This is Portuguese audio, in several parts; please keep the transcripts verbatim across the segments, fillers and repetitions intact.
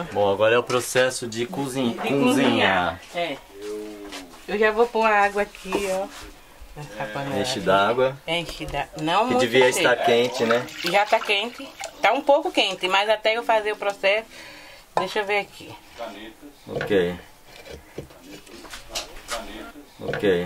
cima. Bom, agora é o processo de, cozinha, De cozinhar. cozinhar. É. Eu já vou pôr a água aqui, ó. Nessa panela. Enche d'água. Enche d'água. Não Que muito devia cheio. estar quente, né? Já tá quente. Tá um pouco quente, mas até eu fazer o processo. Deixa eu ver aqui. Ok. Ok.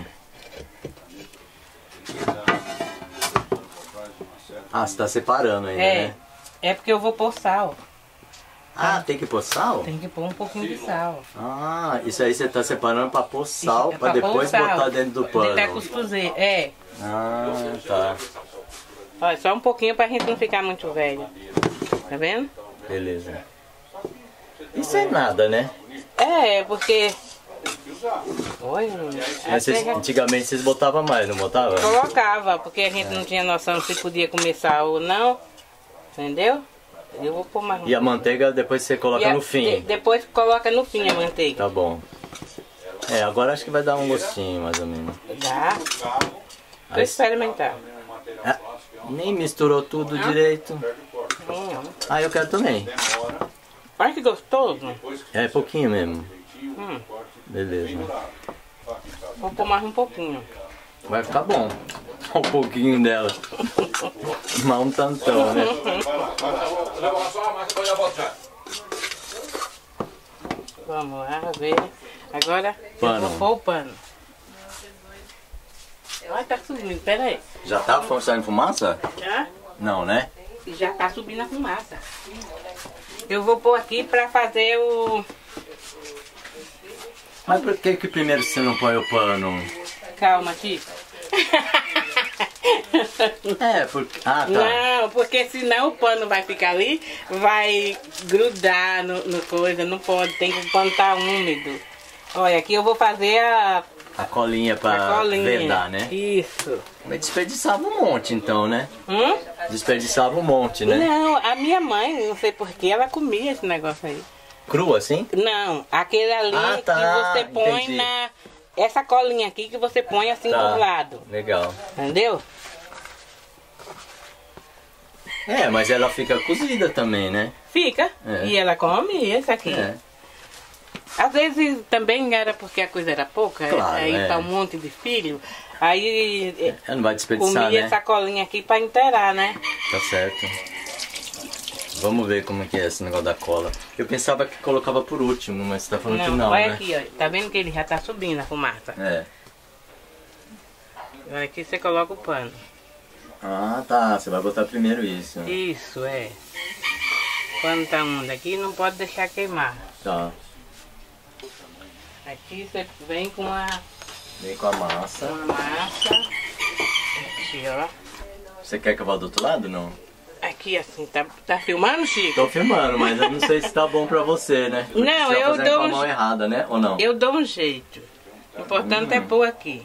Ah, você tá separando ainda, É. né? É porque eu vou pôr sal. Ah, tem que pôr sal? Tem que pôr um pouquinho de sal. Ah, isso aí você tá separando pra pôr sal, É pra pôr depois sal. botar dentro do Dentro da pano. cuscuzeira. É. Ah, tá. Olha, só um pouquinho pra gente não ficar muito velho. Tá vendo? Beleza. Isso é nada, né? É, porque... Oi, Mas vocês, antigamente vocês botavam mais, não botavam? colocava, porque a gente não tinha noção se podia comer sal ou não. Entendeu? Eu vou pôr mais um. E a manteiga depois você coloca E a- no fim. de- depois coloca no fim a manteiga. Tá bom. É, agora acho que vai dar um gostinho, mais ou menos. Dá. Vou Aí, experimentar. ah, nem misturou tudo direito. Hum. Ah, eu quero também. Olha que gostoso. É pouquinho mesmo. Hum. Beleza. Vou pôr mais um pouquinho. Vai ficar bom. Um pouquinho dela. Mas um tantão, né? Vamos lá, ver. Agora Pano. eu vou pôr o pano. Olha, tá subindo, pera aí. Já tá saindo fumaça? Já? Não, né? Já tá subindo a fumaça. Eu vou pôr aqui pra fazer o... Mas por que que primeiro você não põe o pano? Calma, Chico. É, porque... Ah, tá. Não, porque senão o pano vai ficar ali, vai grudar no, no coisa, não pode, tem que o pano tá úmido. Olha, aqui eu vou fazer a, A colinha pra a colinha. vedar, né? Isso. Mas desperdiçava um monte então, né? Hum? Desperdiçava um monte, né? Não, a minha mãe, não sei porquê, ela comia esse negócio aí. Cru assim? Não, aquele ali Ah, tá, que você põe entendi. na... Essa colinha aqui que você põe assim Tá. do lado, Legal. entendeu? É, mas ela fica cozida também, né? Fica. É. E ela come esse aqui. É. Às vezes também era porque a coisa era pouca, Claro, aí é. tá um monte de filho, aí eh, Ela não vai desperdiçar, comia né? essa colinha aqui pra inteirar, né? Tá certo. Vamos ver como é que é esse negócio da cola. Eu pensava que colocava por último, mas você tá falando que não, olha né? aqui, ó, tá vendo que ele já tá subindo a fumaça? É. Agora aqui você coloca o pano. Ah, tá. Você vai botar primeiro isso. Isso, é. Quando tá um daqui, não pode deixar queimar. Tá. Aqui você vem com a, Vem com a massa. com a massa. Aqui, ó. Você quer que eu vá do outro lado, não? Aqui assim, tá, tá filmando, Chico? Tô filmando, mas eu não sei se tá bom pra você, né? Porque Não, você tá eu fazendo dou com a um mão je- errada, né? Ou não? Eu dou um jeito. O importante é pôr aqui.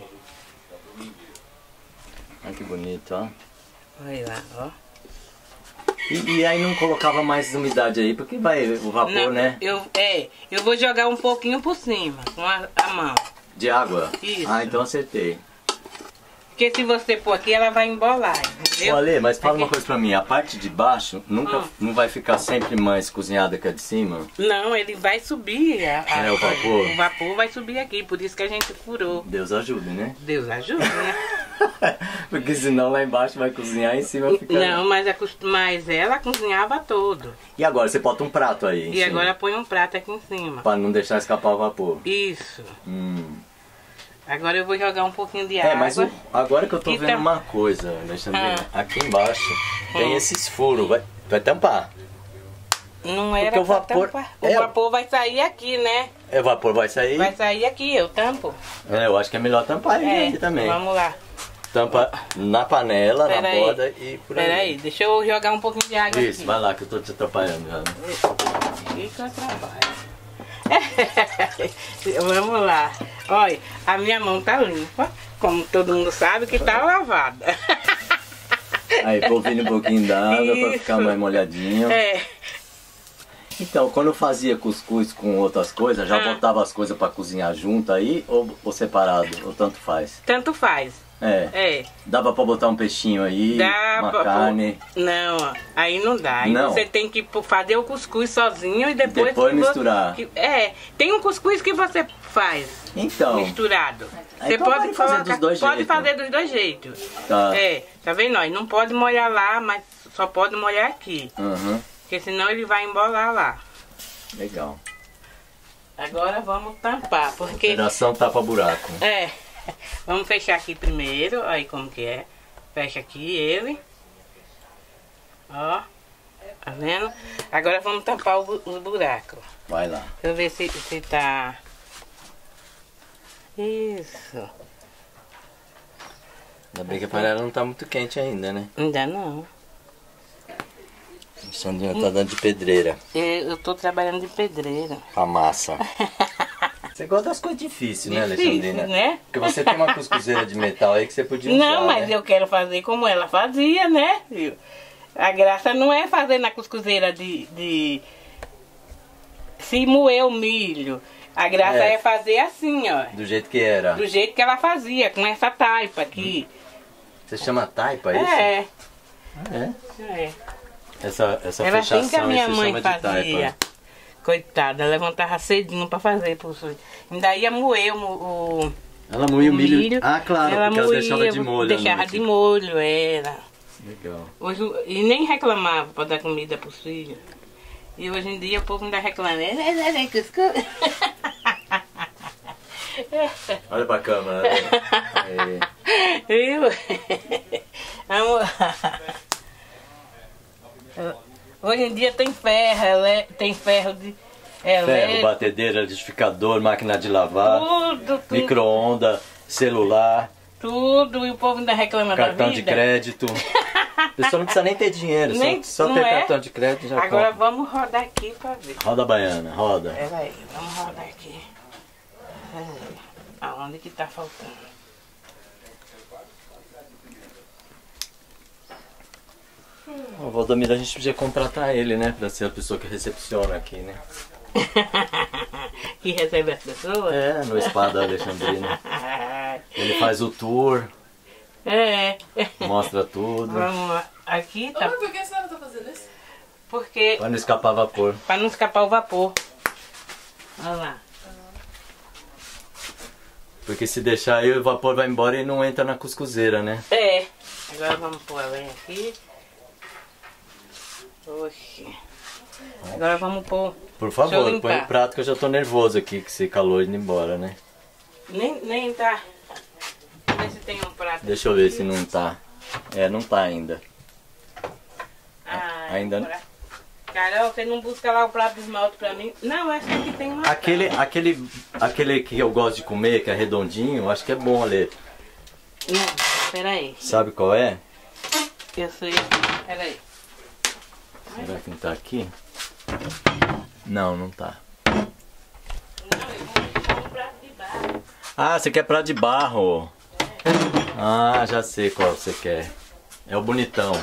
Olha que bonito, ó. Olha lá, ó. E, e aí não colocava mais umidade aí, porque vai o vapor, Não, né? eu, é, eu vou jogar um pouquinho por cima, com a, a mão. De água? Isso. Ah, então acertei. Porque se você pôr aqui, ela vai embolar, entendeu? Ô, Ale, mas fala Aqui- uma coisa pra mim. A parte de baixo nunca Hum. não vai ficar sempre mais cozinhada que a de cima? Não, ele vai subir. A, a- É, o vapor? O vapor vai subir aqui, por isso que a gente furou. Deus ajude, né? Deus ajuda, né? Porque senão lá embaixo vai cozinhar e em cima fica... Não, mas, a cos- mas ela cozinhava todo. E agora você bota um prato aí em E cima, agora põe um prato aqui em cima. pra não deixar escapar o vapor. Isso. Hum. Agora eu vou jogar um pouquinho de É, água. mas o- agora que eu tô E vendo tam- uma coisa, Alexandre, Ah. aqui embaixo tem Hum. esses furos, vai, vai tampar. Não era Porque o pra vapor- tampar. O é. vapor vai sair aqui, né? É, o vapor vai sair. Vai sair aqui, eu tampo. É, eu acho que é melhor tampar ele É, aqui também. vamos lá. Tampa na panela, Pera na aí. borda e por aí. Pera aí, deixa eu jogar um pouquinho de água Isso, aqui. vai lá que eu tô te atrapalhando já. Fica trabalho. Vamos lá. Olha, a minha mão tá limpa, como todo mundo sabe que tá lavada. Aí, polvilha um pouquinho d'água pra Isso. ficar mais molhadinho. É, Então, quando eu fazia cuscuz com outras coisas, já Ah. botava as coisas pra cozinhar junto aí ou, ou separado? Ou tanto faz? tanto faz. É. É. Dava pra botar um peixinho aí, Dá uma pra- carne. Não, ó, aí não dá. Aí Não. você tem que pô- fazer o cuscuz sozinho e depois... Depois que vo- misturar. que- é, tem um cuscuz que você faz Então. misturado. Você Então pode pode fazer colocar, dos dois pode jeitos. fazer dos dois jeitos. Tá. É, tá vendo? Ó, não pode molhar lá, mas só pode molhar aqui. Uhum. Porque senão ele vai embolar lá. Legal. Agora vamos tampar, porque... Operação tapa-buraco. É, vamos fechar aqui primeiro, aí como que é. Fecha aqui ele. Ó, tá vendo? Agora vamos tampar o bu- os buracos. Vai lá. Deixa eu ver se, se tá... Isso. Ainda bem que a panela não tá muito quente ainda, né? Ainda não. A Sandrina tá dando de pedreira. Eu, eu tô trabalhando de pedreira. A massa. Você gosta das coisas difíceis, né, Difícil, Alexandrina? né? Porque você tem uma cuscuzeira de metal aí que você podia usar, Não, mas né? eu quero fazer como ela fazia, né? filho? A graça não é fazer na cuscuzeira de... de... se moer o milho. A graça É. é, fazer assim, ó. Do jeito que era. Do jeito que ela fazia, com essa taipa aqui. Você chama taipa, isso? É, É. é. Essa, essa Era assim fechação que a minha aí se mãe chama de fazia. taipa. Coitada, levantava cedinho pra fazer. Professor. Ainda ia moer o, o, Ela moía o o milho. milho. Ah, claro, ela porque ela moía, deixava de molho. à Deixava noite. de molho, era. Legal. Hoje, e nem reclamava pra dar comida pros filhos. E hoje em dia o povo ainda reclama. "É, cuscuz." Olha pra câmera. né? É. Viu? Amor. Hoje em dia tem ferro, ele- tem ferro de Ferro, elétrico, batedeira, liquidificador, máquina de lavar, tudo, tudo, micro-onda, celular, tudo, e o povo ainda reclama da cartão de vida. crédito. A pessoa não precisa nem ter dinheiro, Nem- só, só não ter é? cartão de crédito já Agora compra. vamos rodar aqui pra ver. Roda a baiana, roda. Peraí, vamos rodar aqui. Peraí, aonde que tá faltando? O Valdomiro a gente podia contratar ele, né? Pra ser a pessoa que recepciona aqui, né? Que recebe as pessoas? É, no spa da Alexandrina. Ele faz o tour, É. mostra tudo. Vamos lá. Aqui tá. Mas por que a senhora tá fazendo isso? Porque. Pra não escapar vapor. Pra não escapar o vapor. Olha lá. Porque se deixar aí o vapor vai embora e não entra na cuscuzeira, né? É. Agora vamos pôr a lenha aqui. Oxi. Agora vamos pôr. Por Deixa eu favor, limpar. põe o prato que eu já tô nervoso aqui, que esse calor indo embora, né? Nem, nem tá. Deixa eu ver se tem um prato. Deixa eu ver se não tá. É, não tá ainda. Ah, ainda não. pra- Carol, você não busca lá o prato de esmalte pra mim? Não, acho que aqui tem uma. Aquele, aquele, aquele que eu gosto de comer, que é redondinho, acho que é bom, Ale. Não, peraí. Sabe qual é? Eu sei. Peraí. Será que não tá aqui? Não, não tá. Não, eu vou deixar um prato de barro. Ah, você quer prato de barro? Ah, já sei qual você quer. É o bonitão.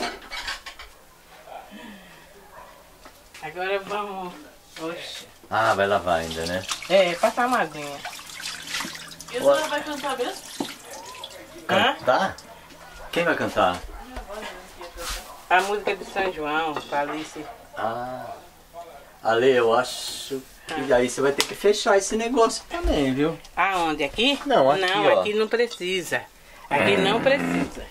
Agora vamos. Oxe. Ah, vai lavar ainda, né? É, passar uma aguinha. E a senhora vai cantar mesmo? Hã? Cantar? Quem vai cantar? A música de São João, pra Alice. Ah, Ale, eu acho que aí você vai ter que fechar esse negócio também, viu? Aonde? Aqui? Não, aqui, Não, ó. aqui não precisa. Aqui não precisa.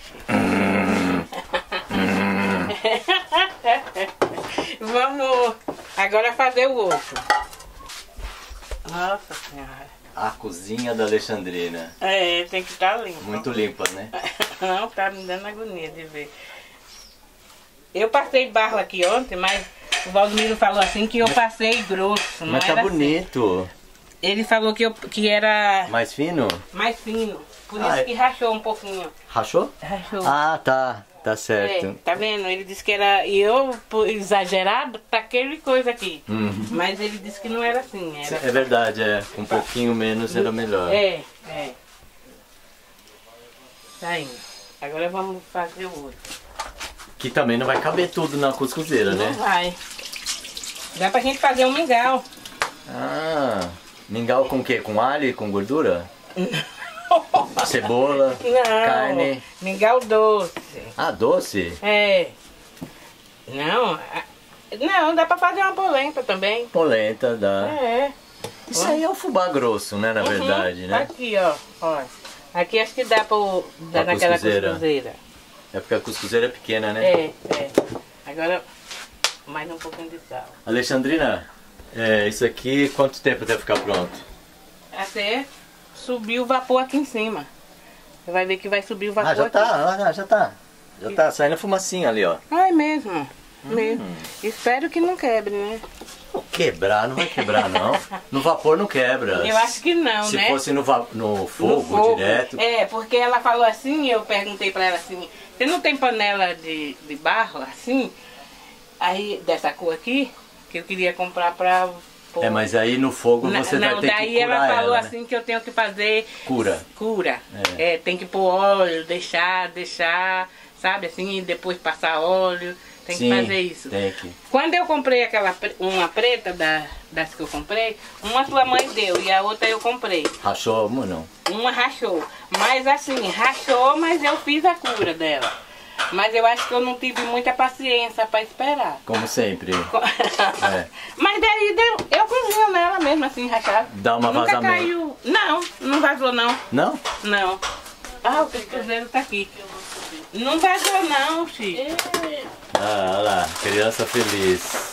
Vamos agora fazer o outro. Nossa Senhora. A cozinha da Alexandrina. É, tem que estar limpo. Muito limpa, né? Não, tá me dando agonia de ver. Eu passei barro aqui ontem, mas o Valdomiro falou assim que eu passei grosso. Não Mas tá era assim. bonito. Ele falou que, eu, que era Mais fino? mais fino. Por Ah, isso é. que rachou um pouquinho. Rachou? Rachou. Ah, tá. Tá É, certo. tá vendo? Ele disse que era. E eu, por exagerado, tá aquele coisa aqui. Uhum. Mas ele disse que não era assim. Era... É verdade, é. Com um pouquinho menos era melhor. É, é. Tá indo. Agora vamos fazer o outro. Que também não vai caber tudo na cuscuzeira, Não né? vai. Dá pra gente fazer um mingau. Ah, mingau com o quê? Com alho e com gordura? Cebola, Não, carne. mingau doce. Ah, doce? É. Não, a- não, dá pra fazer uma polenta também. Polenta, dá. É. Isso aí é o fubá grosso, né, na verdade, Uhum. né? Aqui, ó, ó. Aqui acho que dá pra dar Pra naquela cuscuzeira. cuscuzeira. É porque a cuscuzeira é pequena, né? É, é. Agora, mais um pouquinho de sal. Alexandrina, é, isso aqui, quanto tempo até ficar pronto? Até subir o vapor aqui em cima. Você vai ver que vai subir o vapor Ah, já aqui. tá, ah, já tá. Já tá saindo fumacinha ali, ó. Ah, é mesmo. mesmo. Hum. Espero que não quebre, né? Não quebrar, não vai quebrar, não. No vapor não quebra. Eu acho que não, Se né? fosse no, va- no fogo, No fogo. direto. É, porque ela falou assim, eu perguntei pra ela assim, você não tem panela de, de barro assim? Aí, dessa cor aqui, que eu queria comprar pra... pôr. É, mas aí no fogo Na- você não, vai ter daí que curar ela falou ela, né? assim que eu tenho que fazer Cura. cura. É. É, tem que pôr óleo, deixar, deixar, sabe assim, e depois passar óleo. Tem Sim, que fazer isso. tem que. Quando eu comprei aquela pre- uma preta da, das que eu comprei, uma sua mãe deu e a outra eu comprei. Rachou uma não? Uma rachou. Mas assim, rachou, mas eu fiz a cura dela. Mas eu acho que eu não tive muita paciência para esperar. Como sempre. É. Mas daí deu, eu cozinho nela mesmo assim, rachada. Dá uma Nunca vazamento. caiu. Não, não vazou não. Não? Não. Ah, o cruzeiro tá aqui. Não vazou não, Chico. Ah, olha lá, criança feliz.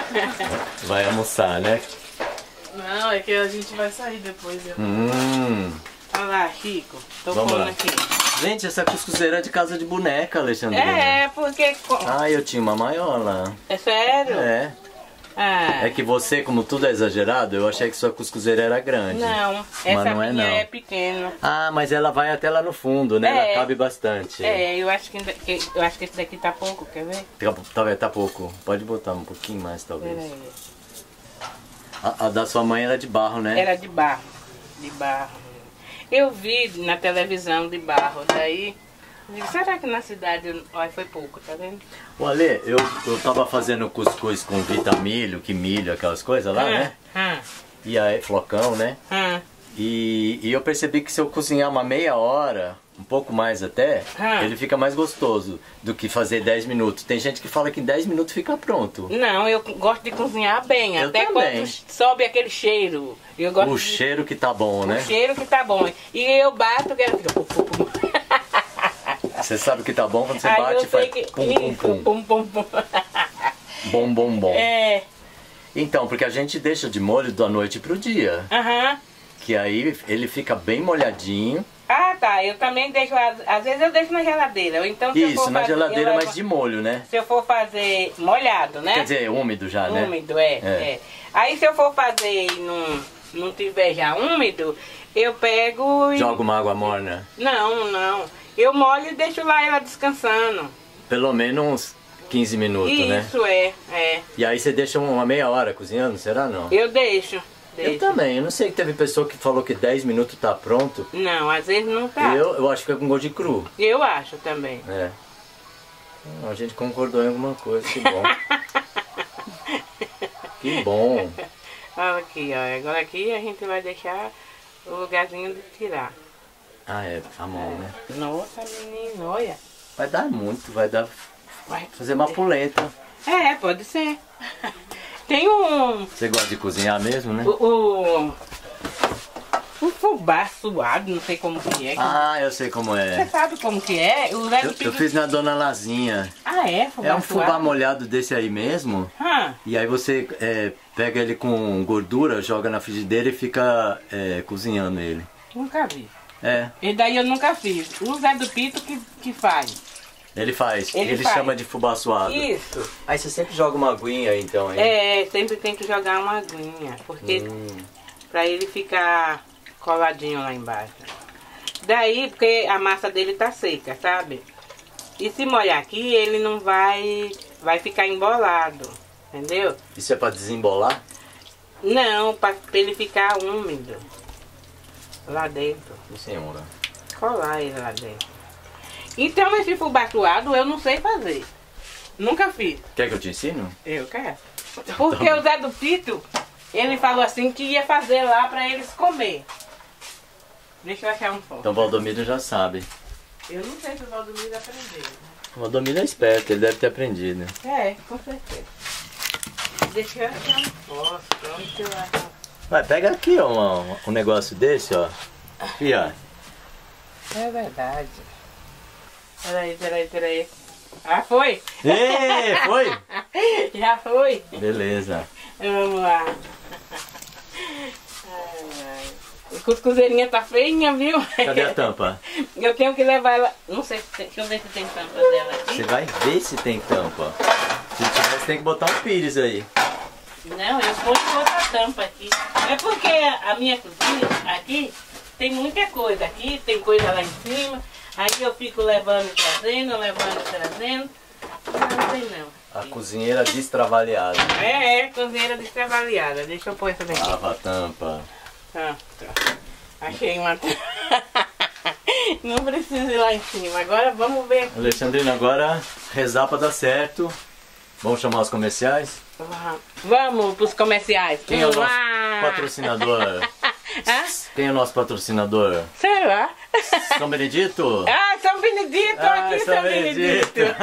Vai almoçar, né? Não, é que a gente vai sair depois. Eu... Hum. Olha lá, Chico. Tô Vamos pondo lá. aqui. Gente, essa cuscuzeira é de casa de boneca, Alexandrina. É, porque... co- Ah, eu tinha uma maior lá. É sério? É. Ah, É que você, como tudo é exagerado, eu achei que sua cuscuzeira era grande. não. Essa Mas não é, minha não. é pequena. Ah, mas ela vai até lá no fundo, né? É. Ela cabe bastante. É, eu acho que, que- eu acho que esse daqui tá pouco, quer ver? Tá, tá, tá pouco. Pode botar um pouquinho mais, talvez. Peraí. A, a da sua mãe era de barro, né? Era de barro. De barro. Eu vi na televisão de barro, daí... eu digo, será que na cidade... Olha, foi pouco, tá vendo? O Ale, eu, eu tava fazendo cuscuz com vitamilho, que milho, aquelas coisas lá, né? Ah, E aí, flocão, né? ah, E, e eu percebi que se eu cozinhar uma meia hora, um pouco mais até, Ah. ele fica mais gostoso do que fazer dez minutos. Tem gente que fala que em dez minutos fica pronto. não, eu gosto de cozinhar bem, Eu até também. quando sobe aquele cheiro. Eu gosto O de- cheiro que tá bom, né? o cheiro que tá bom. E eu bato, que ela fica... pum, pum, pum. Você sabe que tá bom quando você Aí bate eu e faz sei que... pum, pum, Isso, pum. pum, pum, pum. Bom, bom, bom. É, Então, porque a gente deixa de molho da noite pro dia. aham. Que aí ele fica bem molhadinho. Ah, tá. Eu também deixo, às, às vezes eu deixo na geladeira. Ou então, se eu Isso, for na fazer, geladeira, eu mas levo- de molho, né? Se eu for fazer molhado, né? Quer dizer, úmido já, né? Úmido, é, É. é. Aí se eu for fazer e não, não tiver já úmido, eu pego e... Joga uma água morna. Não, não. Eu molho e deixo lá ela descansando. Pelo menos uns quinze minutos, né? Isso, é, é. E aí você deixa uma meia hora cozinhando, será não? Eu deixo. Eu deixo. também, eu não sei que teve pessoa que falou que dez minutos tá pronto. Não, às vezes não tá. Eu, Eu, eu acho que é com gosto de cru. acho também. É. Hum, A gente concordou em alguma coisa, que bom. Que bom. Olha aqui, ó. Agora aqui a gente vai deixar o lugarzinho de tirar. Ah, é, a mão, né? Nossa, menino, olha. Vai dar muito, vai dar... Vai. Fazer uma polenta. É, pode ser. Tem um... Você gosta de cozinhar mesmo, né? O... o um fubá suado, não sei como que é. Ah, eu sei como Você é. sabe como que é? O Zé do Eu, Pico... eu fiz na Dona Lazinha. Ah, é? Fubá É um fubá suado? molhado desse aí mesmo. Ah, E aí você é, pega ele com gordura, joga na frigideira e fica é, cozinhando ele. nunca vi. É, E daí eu nunca fiz. O Zé do Pito que, que faz. ele faz. Ele Ele, faz. chama de fubá suado. Isso. Aí você sempre joga uma aguinha aí, então, hein? É, sempre tem que jogar uma aguinha. Porque Hum. pra ele ficar coladinho lá embaixo. Daí, porque a massa dele tá seca, sabe? E se molhar aqui, ele não vai... Vai ficar embolado. Entendeu? Isso é pra desembolar? Não, pra, pra ele ficar úmido. Lá dentro. Sim, senhora. Colar ele lá dentro. Então esse fubá suado eu não sei fazer. Nunca fiz. Quer que eu te ensino? Eu quero. Porque o Zé do Pito, ele falou assim que ia fazer lá pra eles comer. Deixa eu achar um fósforo. Então o Valdomiro já sabe. Eu não sei se o Valdomiro aprendeu. O Valdomiro é esperto, ele deve ter aprendido. É, com certeza. Deixa eu achar um fósforo. Onde que eu acho? Vai, pega aqui, ó, um, um negócio desse, ó. Aqui, ó. É verdade. Peraí, peraí, peraí. Ah, foi? Ê, foi? Já foi. Beleza. Vamos lá. Ai, ai. A cuscuzeirinha tá feinha, viu? Cadê a tampa? Eu tenho que levar ela. Não sei se tem. Deixa eu ver se tem tampa dela aqui. Você vai ver se tem tampa. Se tivesse, tem que botar um pires aí. Não, eu ponho outra tampa aqui. É porque a minha cozinha aqui tem muita coisa. Aqui tem coisa lá em cima. Aí eu fico levando e trazendo, levando e trazendo. Não sei não. A cozinheira destrabalhada. É, é, cozinheira destrabalhada. Deixa eu pôr essa daqui. Lava a tampa. Ah, tá. Achei uma. Não precisa ir lá em cima. Agora vamos ver aqui. Alexandrina, agora rezar pra dar certo. Vamos chamar os comerciais? Vamos pros comerciais. Quem é o Vamos nosso lá. patrocinador? Hã? Quem é o nosso patrocinador? Sei lá. São Benedito? Ah, São Benedito, Ah, aqui São São Benedito. Benedito.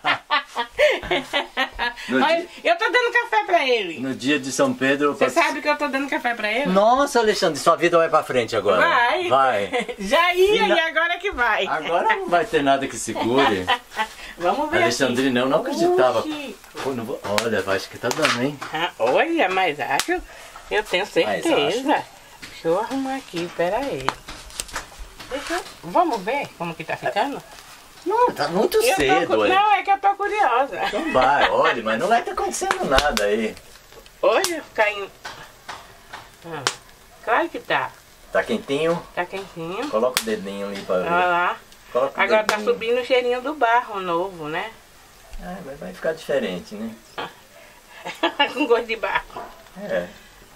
No Mas dia- eu tô dando café pra ele. No dia de São Pedro... Você sabe que eu tô dando café pra ele? Nossa, Alexandre, sua vida vai pra frente agora. Vai. Vai. Já ia E na- e agora que vai. Agora não vai ter nada que segure. Vamos ver Alexandrina, eu não acreditava. Oxi. Pô, não vou- Olha, acho que tá dando, hein? Ah, olha, mas acho, eu tenho certeza. Deixa eu arrumar aqui, pera aí. Deixa eu, vamos ver como que tá ficando? Não, tá muito Eu tô cedo, cu- olha. Não, é que eu tô curiosa. Então vai, olha, mas não vai estar acontecendo nada aí. Olha, caindo. Ah, claro que tá. Tá quentinho? Tá quentinho. Coloca o dedinho ali pra ver. Olha lá. Coloca o Agora tá dedinho. subindo o cheirinho do barro novo, né? Ah, mas vai ficar diferente, né? Com gosto de barro. É.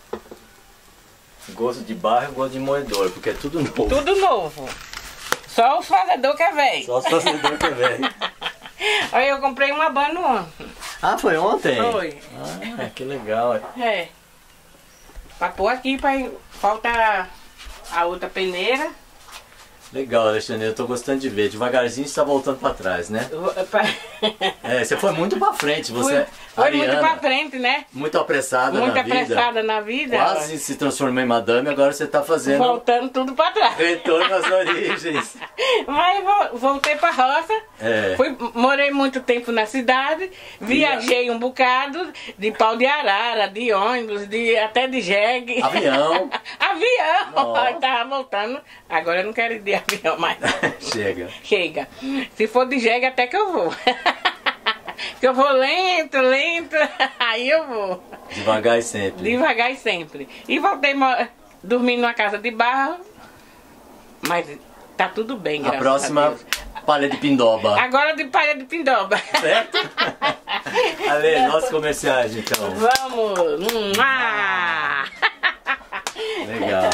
Gosto de barro e gosto de moedor, porque é tudo novo. Tudo novo. Só o fazedor que é velho. Só os fazedores que é velho. Olha, eu comprei uma banda ontem. Ah, foi ontem? Foi. Ah, que legal. É. Pra pôr aqui, pra... falta a outra peneira. Legal, Alexandre, eu tô gostando de ver. Devagarzinho você tá voltando pra trás, né? Eu vou- pra- É, você foi muito pra frente, você Fui- Foi muito Ariana, pra frente, né? muito apressada Muito na vida. apressada na vida. Quase se transformou em madame, agora você tá fazendo Voltando tudo pra trás. retorno às origens. Mas vo- voltei pra roça. É. Fui, morei muito tempo na cidade. Viajei um bocado de pau de arara, de ônibus, de, até de jegue. Avião. Avião. Nossa. Tava voltando. Agora eu não quero ir de avião mais. Chega. Chega. Se for de jegue, até que eu vou. Que eu vou lento, lento. Aí eu vou. Devagar e sempre. Devagar e sempre. E voltei mo- dormindo numa casa de barro. Mas tá tudo bem, A graças a próxima, Deus. palha de pindoba. Agora de palha de pindoba. Certo? Ale, nossos comerciais então. Vamos! Hum, ah! Legal.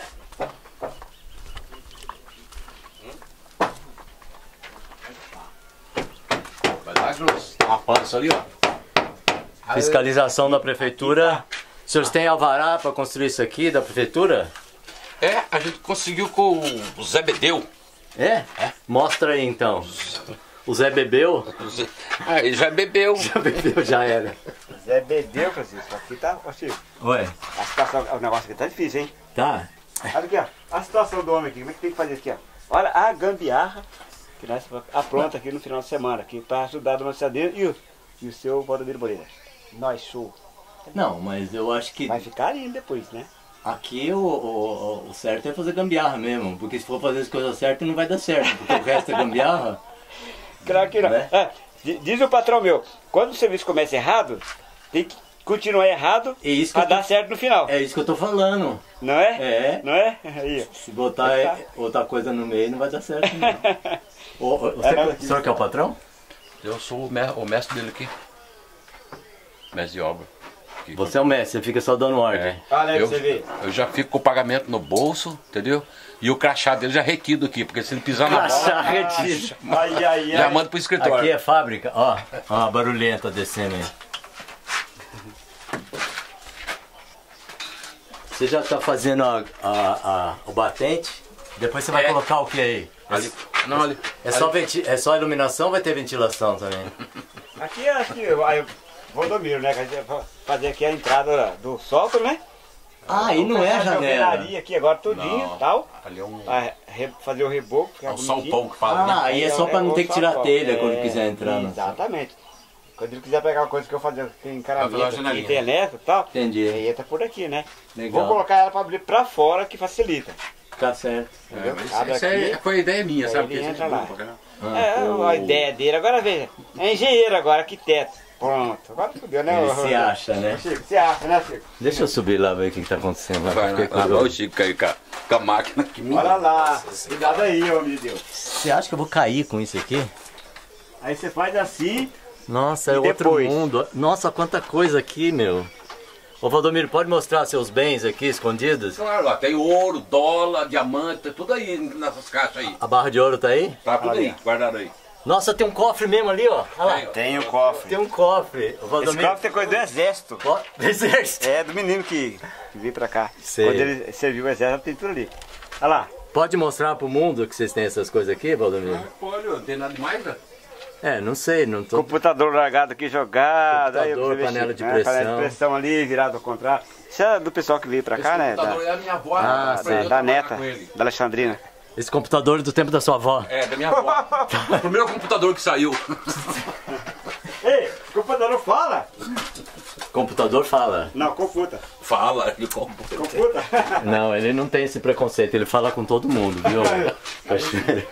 Vai lá, grosso. Avança ali, ó. Fiscalização da prefeitura. Os senhores têm alvará para construir isso aqui da prefeitura? É, a gente conseguiu com o Zé Bedeu. É? Mostra aí então. O Zé bebeu? O Zé- Ah, ele já bebeu. Já bebeu, já era. Zé bebeu, Francisco. Aqui tá, ó, Chico, Ué, a situação, o negócio aqui tá difícil, hein? tá. Olha aqui, ó. A situação do homem aqui, como é que tem que fazer aqui, ó? Olha a gambiarra que nós apronta aqui no final de semana, aqui, pra ajudar o nosso dele e o, e o seu Valdomiro Moreira. Nós show. Não, mas eu acho que Vai ficar lindo depois, né? aqui o, o, o certo é fazer gambiarra mesmo. Porque se for fazer as coisas certas não vai dar certo. Porque o resto é gambiarra. Claro que não. Né? É, di- diz o patrão meu, quando o serviço começa errado, tem que continuar errado É isso que pra eu tô- dar certo no final. É isso que eu tô falando. Não é? É. Não é? Aí, ó. Se botar é, outra coisa no meio não vai dar certo não. Ô, ô, você, É, não. o senhor que é o patrão? Eu sou o, me- o mestre dele aqui. Mestre de obra. Aqui. Você é o mestre, você fica só dando ordem. É. Olha aí pra eu, você ver. eu já fico com o pagamento no bolso, entendeu? E o crachá dele já retido aqui, porque se ele pisar na Crachá bola, retido. Ai, ai, já ai. manda pro escritório. Aqui é fábrica, ó, ó a barulhenta descendo aí. Você já tá fazendo a, a- a- o batente? Depois você vai É. colocar o que aí? Ali. Não, ali. É só, venti... é só iluminação ou vai ter ventilação também? Aqui acho que vai Valdomiro, né? Que a gente vai fazer aqui a entrada do sótão, né? Ah, aí não é a janela. alvenaria aqui agora tudinho Não. e tal. Ali é um. Vai re- fazer o reboco. É ficar o bonitinho. salpão que fala, né? Ah, aí é só pra não ter que tirar a só- telha quando é, quiser entrar. no- Exatamente. Quando ele quiser pegar uma coisa que eu fazer, tem Vai encaramento fazer uma aqui, janelinha. tem elétrico e tal. Entendi. Aí entra por aqui, né? Legal. Vou colocar ela pra abrir pra fora que facilita. Tá certo. É, mas Abre isso aqui, é, foi a ideia minha, aí sabe? ele Porque entra vocês lá. vão pra cá. Ah, É, o- a ideia dele. Agora veja, é engenheiro agora, arquiteto. Pronto. Agora fudeu, né? Ele ô, se ô, acha, né? Chico, se acha, né, Chico? Deixa eu subir lá ver o que, que tá acontecendo. Lá, Vai, porque né? quando- Olha o Chico aí com a, com a máquina aqui. Olha lá. Cuidado aí, ô meu Deus. Você acha que eu vou cair com isso aqui? Aí você faz assim. Nossa, é E outro depois? mundo. Nossa, quanta coisa aqui, meu. Ô Valdomiro, pode mostrar seus bens aqui escondidos? Claro, lá tem ouro, dólar, diamante, tá tudo aí nessas caixas aí. A barra de ouro tá aí? Tá tudo Ali, aí, guardado aí. Nossa, tem um cofre mesmo ali, ó. Olha lá. Tem, ó. Tem o cofre. Tem um cofre. Ô Esse Valdomiro. cofre tem coisa do exército. Ó, exército. É do menino que, que veio pra cá. Sei. Quando ele serviu o exército, tem tudo ali. Olha lá. Pode mostrar pro mundo que vocês têm essas coisas aqui, Valdomiro? Olha, não tem nada demais, né? É, não sei, não tô... Computador largado aqui jogado. aí Computador, você vê, panela Chico, de né? pressão. Panela de pressão ali, virado ao contrário. Isso é do pessoal que veio pra cá, né? Da, computador é a minha avó. Ah, aprendeu sei. a da trabalhar neta, com ele. da Alexandrina. Esse computador do tempo da sua avó. É, da minha avó. O primeiro computador que saiu. Ei, o computador fala? Computador fala. Não, computa. Fala, ele comprou. Computa. Não, ele não tem esse preconceito, ele fala com todo mundo, viu? Cachoeira.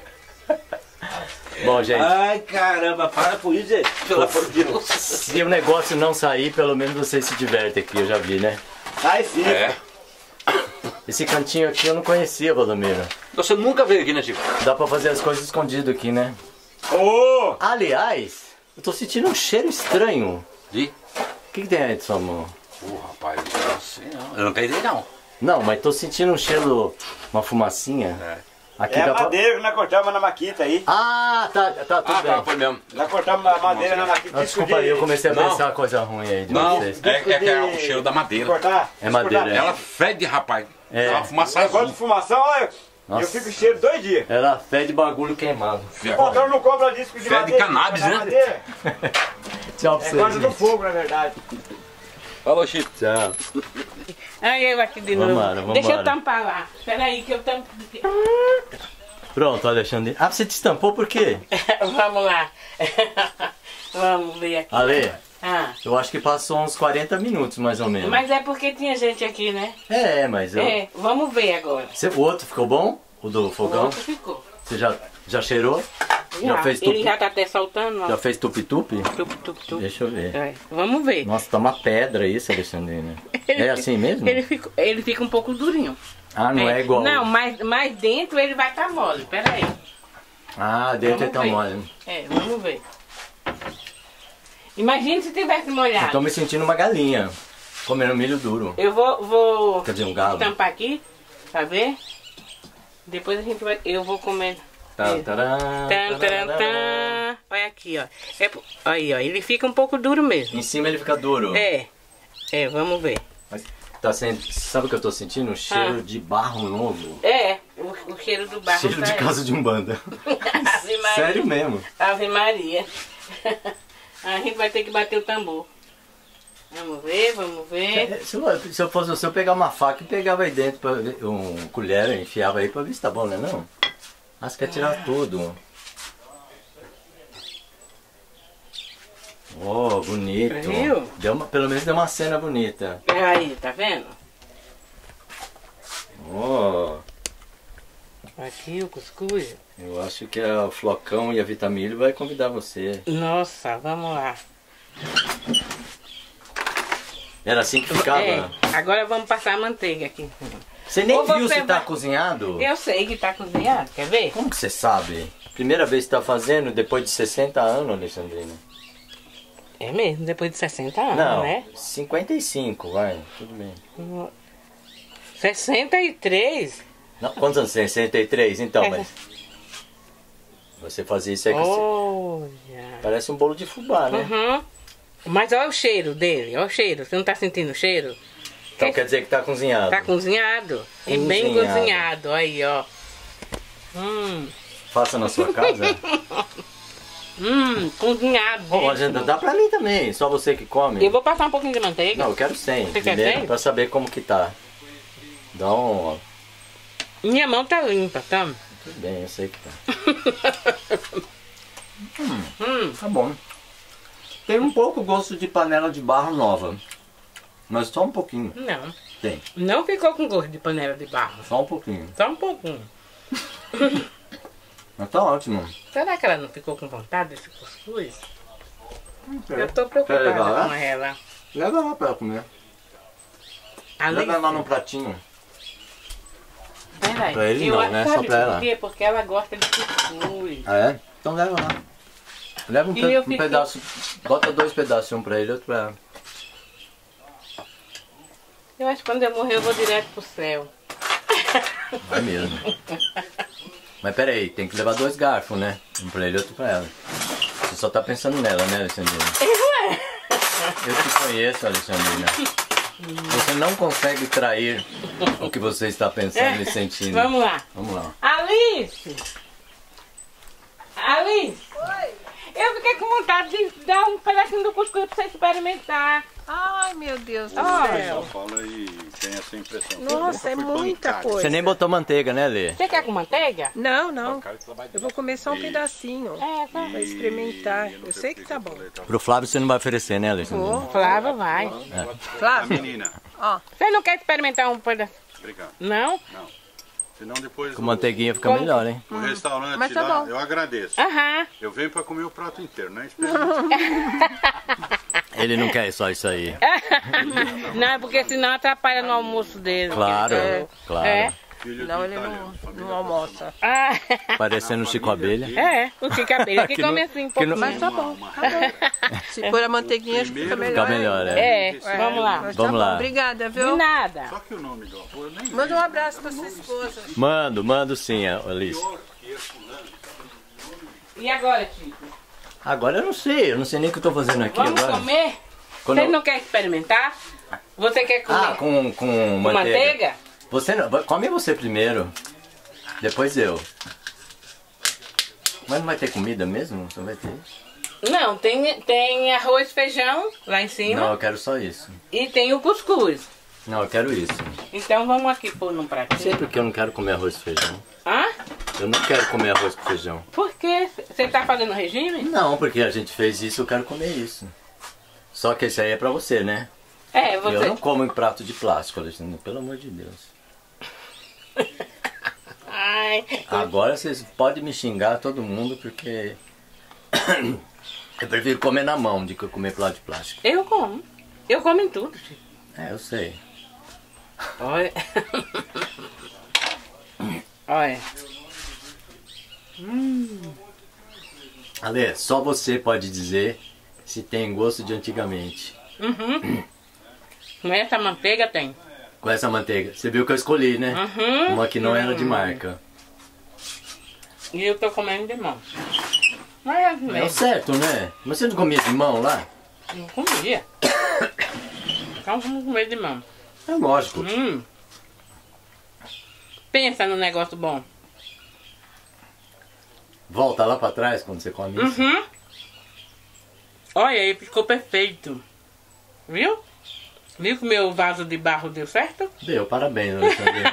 Bom, gente, Ai, caramba, para com isso, gente. Pelo amor de Deus. se o negócio não sair, pelo menos vocês se divertem aqui, eu já vi, né? Ai, sim. É. Esse cantinho aqui eu não conhecia, Valdomiro. Você nunca veio aqui, né, Chico? Dá pra fazer as coisas escondido aqui, né? Ô! Aliás, eu tô sentindo um cheiro estranho. Vi? O que, que tem aí de sua mão? Pô, rapaz, eu não sei não. Eu não peguei não. Não, mas tô sentindo um cheiro, uma fumacinha. É. Aqui É dá a pra... madeira que nós cortamos na maquita aí. Ah, tá, tá tudo Ah, bem. tá, foi mesmo. Nós cortamos a madeira na maquita. Ah, desculpa aí, eu comecei a Não. pensar coisa ruim aí de Não, vocês. é, é que é o cheiro da madeira. Cortar? É madeira, Cortar. é. Ela fede, rapaz. É. É uma fumaça Negócio azul. de fumação, olha. Nossa. Eu fico cheiro dois dias. Ela fede bagulho queimado. O patrão não compra disco de Fede madeira. cannabis, da né? madeira. Tchau pra É vocês. coisa do gente. fogo, na verdade. Falou, Chico. Tchau. Aí eu aqui de novo. Vambora, vambora. Deixa eu tampar lá. Espera aí que eu tampo. Pronto, Alexandre. Ah, você destampou por quê? Vamos lá. Vamos ver aqui. Ale, Ah, eu acho que passou uns quarenta minutos mais ou menos. mas é porque tinha gente aqui, né? É, mas eu... É, vamos ver agora. Você- o outro ficou bom? O do O fogão? outro ficou. Você já, já cheirou? Já fez Ele tupi? já tá até soltando, ó. Já fez tupi-tupi? Tup, tup, tup. Deixa eu ver. É, vamos ver. Nossa, tá uma pedra isso, Alexandrina. É assim mesmo? Ele fica, ele fica um pouco durinho. Ah, não é, igual. Não, mas, mas dentro ele vai estar mole. Pera aí. Ah, dentro Vamos é tão ver. mole. É, vamos ver. Imagina se tivesse molhado. Eu tô me sentindo uma galinha, comendo milho duro. Eu vou, vou Quer dizer, um galo. tampar aqui, pra ver. Depois a gente vai. Eu vou comer. Tá, É. tará, Tan, taran, tarará. tan. Olha aqui, ó. É, po- aí, ó. Ele fica um pouco duro mesmo. Em cima ele fica duro. É. É, vamos ver. Mas tá sendo, sabe o que eu tô sentindo? Um cheiro Ah. de barro novo. É, o, o cheiro do barro. Cheiro tá de aí. casa de umbanda. Ave Maria. Sério mesmo. Ave Maria. A gente vai ter que bater o tambor. Vamos ver, vamos ver. É, Se eu, se eu fosse você, eu pegava uma faca e pegava aí dentro, pra ver, um colher, eu enfiava aí pra ver se tá bom, né não? Acho que é tirar tudo. Oh, bonito. Viu? Deu uma, pelo menos deu uma cena bonita. Aí, tá vendo? Oh, Aqui o cuscuz. eu acho que a Flocão e a Vitamilho vai convidar você. Nossa, vamos lá. Era assim que ficava? É, agora vamos passar a manteiga aqui. Você nem Ou viu você se tá vai- cozinhado? Eu sei que tá cozinhado, quer ver? Como que você sabe? Primeira vez que tá fazendo depois de sessenta anos, Alexandrina. É mesmo, depois de sessenta anos, Não, né? cinquenta e cinco, vai, tudo bem. sessenta e três? Não, quantos anos tem? sessenta e três? Então, É. mas... Você fazia isso aí com... Olha. Parece um bolo de fubá, né? Uhum. Mas olha o cheiro dele, olha o cheiro. Você não tá sentindo o cheiro? Então quer dizer que tá cozinhado. Tá cozinhado. E bem Cozinhado. cozinhado, aí, ó. Hum, Faça na sua casa? hum, cozinhado. Bom, a gente dá pra mim também, só você que come. Eu vou passar um pouquinho de manteiga. Não, eu quero sem. Você quer Primeiro sem? pra saber como que tá. Dá um... Minha mão tá limpa, tá? Tudo bem, eu sei que tá. hum, Hum, tá bom. Tem um pouco gosto de panela de barro nova. Mas só um pouquinho. não. Tem, Não ficou com gosto de panela de barro. só um pouquinho. Só um pouquinho. Mas tá ótimo. Será que ela não ficou com vontade desse cuscuz? Quer- Eu tô quer preocupada levar lá? com ela. Leva lá pra ela comer. Alice, Leva lá num pratinho. peraí. Pra ele Eu- não, né? Só sabe pra ela. por quê? Porque ela gosta de cuscuz. Ah, é? Então leva lá. Leva um, E pe- eu um fiquei- pedaço. Bota dois pedaços, um pra ele e outro pra ela. Eu acho que quando eu morrer eu vou direto pro céu. Vai mesmo. Mas pera aí, tem que levar dois garfos, né? Um pra ele e outro pra ela. Você só tá pensando nela, né, Alexandrina? Eu te conheço, Alexandrina. Você não consegue trair o que você está pensando e sentindo. Vamos lá. Vamos lá. Alice! Alice! Eu fiquei com vontade de dar um pedacinho do cuscuz pra você experimentar. Ai, meu Deus do Olha. céu. Fala e tem essa impressão. Nossa, é muita coisa. Você nem botou manteiga, né, Lê? Você quer com manteiga? Não, não. Eu vou comer só um pedacinho. É, tá. Pra experimentar. Eu sei que tá bom. Pro Flávio você não vai oferecer, né, Alexandrina? Vou. Flávia vai. A Flávio, menina, ó. Você não quer experimentar um pedaço? obrigado. Não? Senão depois Com o- manteiguinha fica Como- melhor, hein? o restaurante Mas tá lá, bom. eu agradeço. Aham. Eu venho pra comer o prato inteiro, né? Ele não quer só isso aí. Não, é porque senão atrapalha no almoço dele. Claro, É. claro. É. Filho Não, de ele italiano, não, família não almoça. Ah, Parecendo o Chico Abelha. é, o Chico Abelha que Que come não- assim um que não- pouquinho. Mas tá bom, tá bom. Se pôr a manteiguinha, acho que fica melhor. Fica melhor, é. É, vamos lá. Mas Vamos tá lá. bom, obrigada, De viu? nada. Só que o nome do avô eu nem Manda um abraço pra sua esposa. Mando, mando sim, Alice. E agora, Chico? Agora eu não sei, eu não sei nem o que eu tô fazendo aqui Vamos agora. comer? Quando Você eu- não quer experimentar? Você quer comer Ah, com, com com manteiga. manteiga? Você não, vai- come você primeiro, depois eu. Mas não vai ter comida mesmo? Você não vai ter? Não, tem, tem arroz e feijão lá em cima Não, eu quero só isso. e tem o cuscuz. Não, eu quero isso. Então vamos aqui pôr num pratinho. Sei porque eu não quero comer arroz e feijão. Hã? Eu não quero comer arroz com feijão. Por quê? Você tá fazendo regime? Não, porque a gente fez isso, eu quero comer isso. Só que esse aí é pra você, né? É, Eu você. não como em prato de plástico, Alexandre, pelo amor de Deus. Ai, Agora vocês podem me xingar todo mundo, porque eu prefiro comer na mão do que comer prato de plástico. eu como. Eu como em tudo, Chico. É, eu sei. Olha. Olha. Ale, só você pode dizer se tem gosto de antigamente. Uhum. Com essa manteiga tem. Com essa manteiga. Você viu que eu escolhi, né? Uhum. Uma que não era de marca. E eu tô comendo de mão. Mas é assim É o mesmo. certo, né? Mas você não comia de mão lá? Não comia. Então vamos comer de mão. É lógico. Hum. Pensa no negócio bom. Volta lá pra trás quando você come isso. Uhum. Olha aí, ficou perfeito. Viu? Viu que o meu vaso de barro deu certo? Deu, parabéns, Alexandre.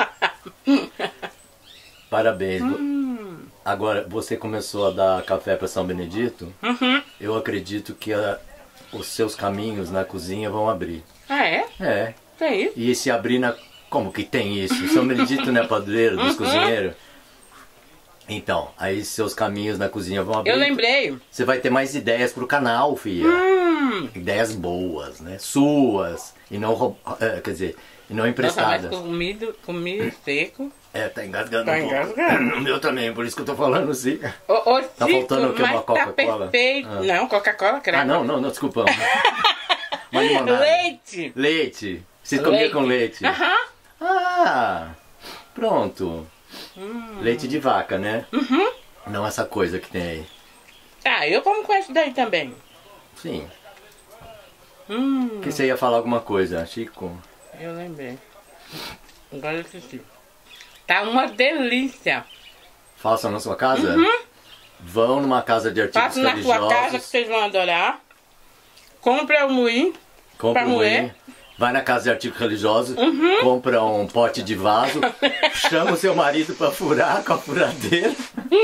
Parabéns. Hum. Agora, você começou a dar café para São Benedito. Uhum. Eu acredito que a- os seus caminhos na cozinha vão abrir. Ah, é? É. Tem isso. E se abrir na... Como que tem isso? São Benedito não é padroeiro dos Uhum. cozinheiros? Então, aí seus caminhos na cozinha vão abrir. Eu lembrei. Você vai ter mais ideias pro canal, filha. Hum. Ideias boas, né? Suas. E não roub... é, quer dizer, e não Nossa, mas emprestadas. comido, comido seco. É, tá engasgando Tá um pouco. engasgando. O meu também, por isso que eu tô falando assim. Ô, ô, Tá Chico, faltando o quê? Uma mas Coca-Cola? Tá perfeito. Ah. Não, Coca-Cola, credo. Ah, não, não, não, desculpa. Uma limonada. Leite. Leite. Vocês comiam com leite? Aham. Ah, pronto. Leite de vaca, né? Uhum. Não essa coisa que tem aí. Ah, eu como com esse daí também. Sim. Hum, Que você ia falar alguma coisa, Chico? eu lembrei. Agora eu esqueci. Tá uma delícia. Façam na sua casa? Uhum. Vão numa casa de artigos Faça na religiosos. sua casa que vocês vão adorar. Compra o moinho. Compra pra um moer. moinho, vai na casa de artigos religiosos, Uhum. compra um pote de vaso, chama o seu marido pra furar com a furadeira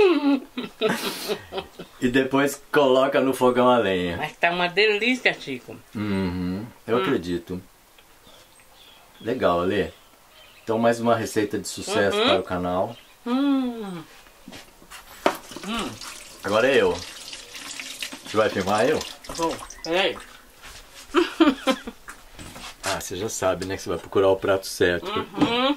e depois coloca no fogão a lenha. Mas tá uma delícia, Chico. Uhum, eu Hum. acredito. Legal, Alê. Então mais uma receita de sucesso Uhum. para o canal. Hum. Agora é eu. Você vai filmar eu? Bom, peraí. Ah, você já sabe, né? Que você vai procurar o prato certo. Uhum.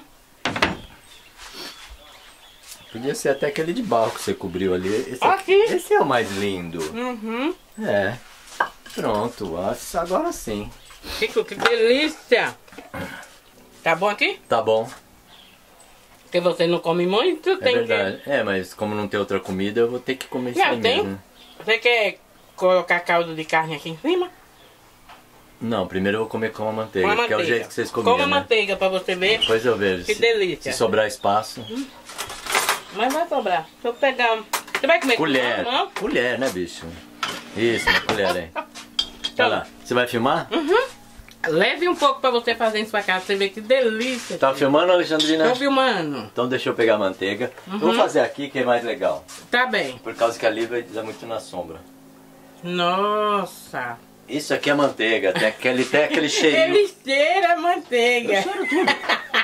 Podia ser até aquele de barro que você cobriu ali. Esse, Aqui. esse é o mais lindo. Uhum. É. Pronto, ah, agora sim. Chico, que delícia. Tá bom aqui? Tá bom, Porque você não come muito, é tem verdade. É, mas como não tem outra comida, eu vou ter que comer isso Não, aí tem. mesmo. que... Você quer colocar caldo de carne aqui em cima? Não, primeiro eu vou comer com a manteiga, Com a que é o manteiga. jeito que vocês comiam, Com a né? manteiga pra você ver. Depois eu vejo. Que se, delícia. Se sobrar espaço. Mas vai sobrar. Se eu pegar... um- Você vai comer Colher. com mão, não? Colher, né, bicho? Isso, uma colher aí. Tá lá. Você vai filmar? Leve um pouco pra você fazer em sua casa. Você vê que delícia. Tá Chico. filmando, Alexandrina? Tô filmando. Então deixa eu pegar a manteiga. Eu vou fazer aqui que é mais legal. Tá bem. Por causa que ali vai dar muito na sombra. Nossa. Isso aqui é manteiga, tem aquele, tem aquele cheirinho. Ele cheira a manteiga. Cheiro tudo.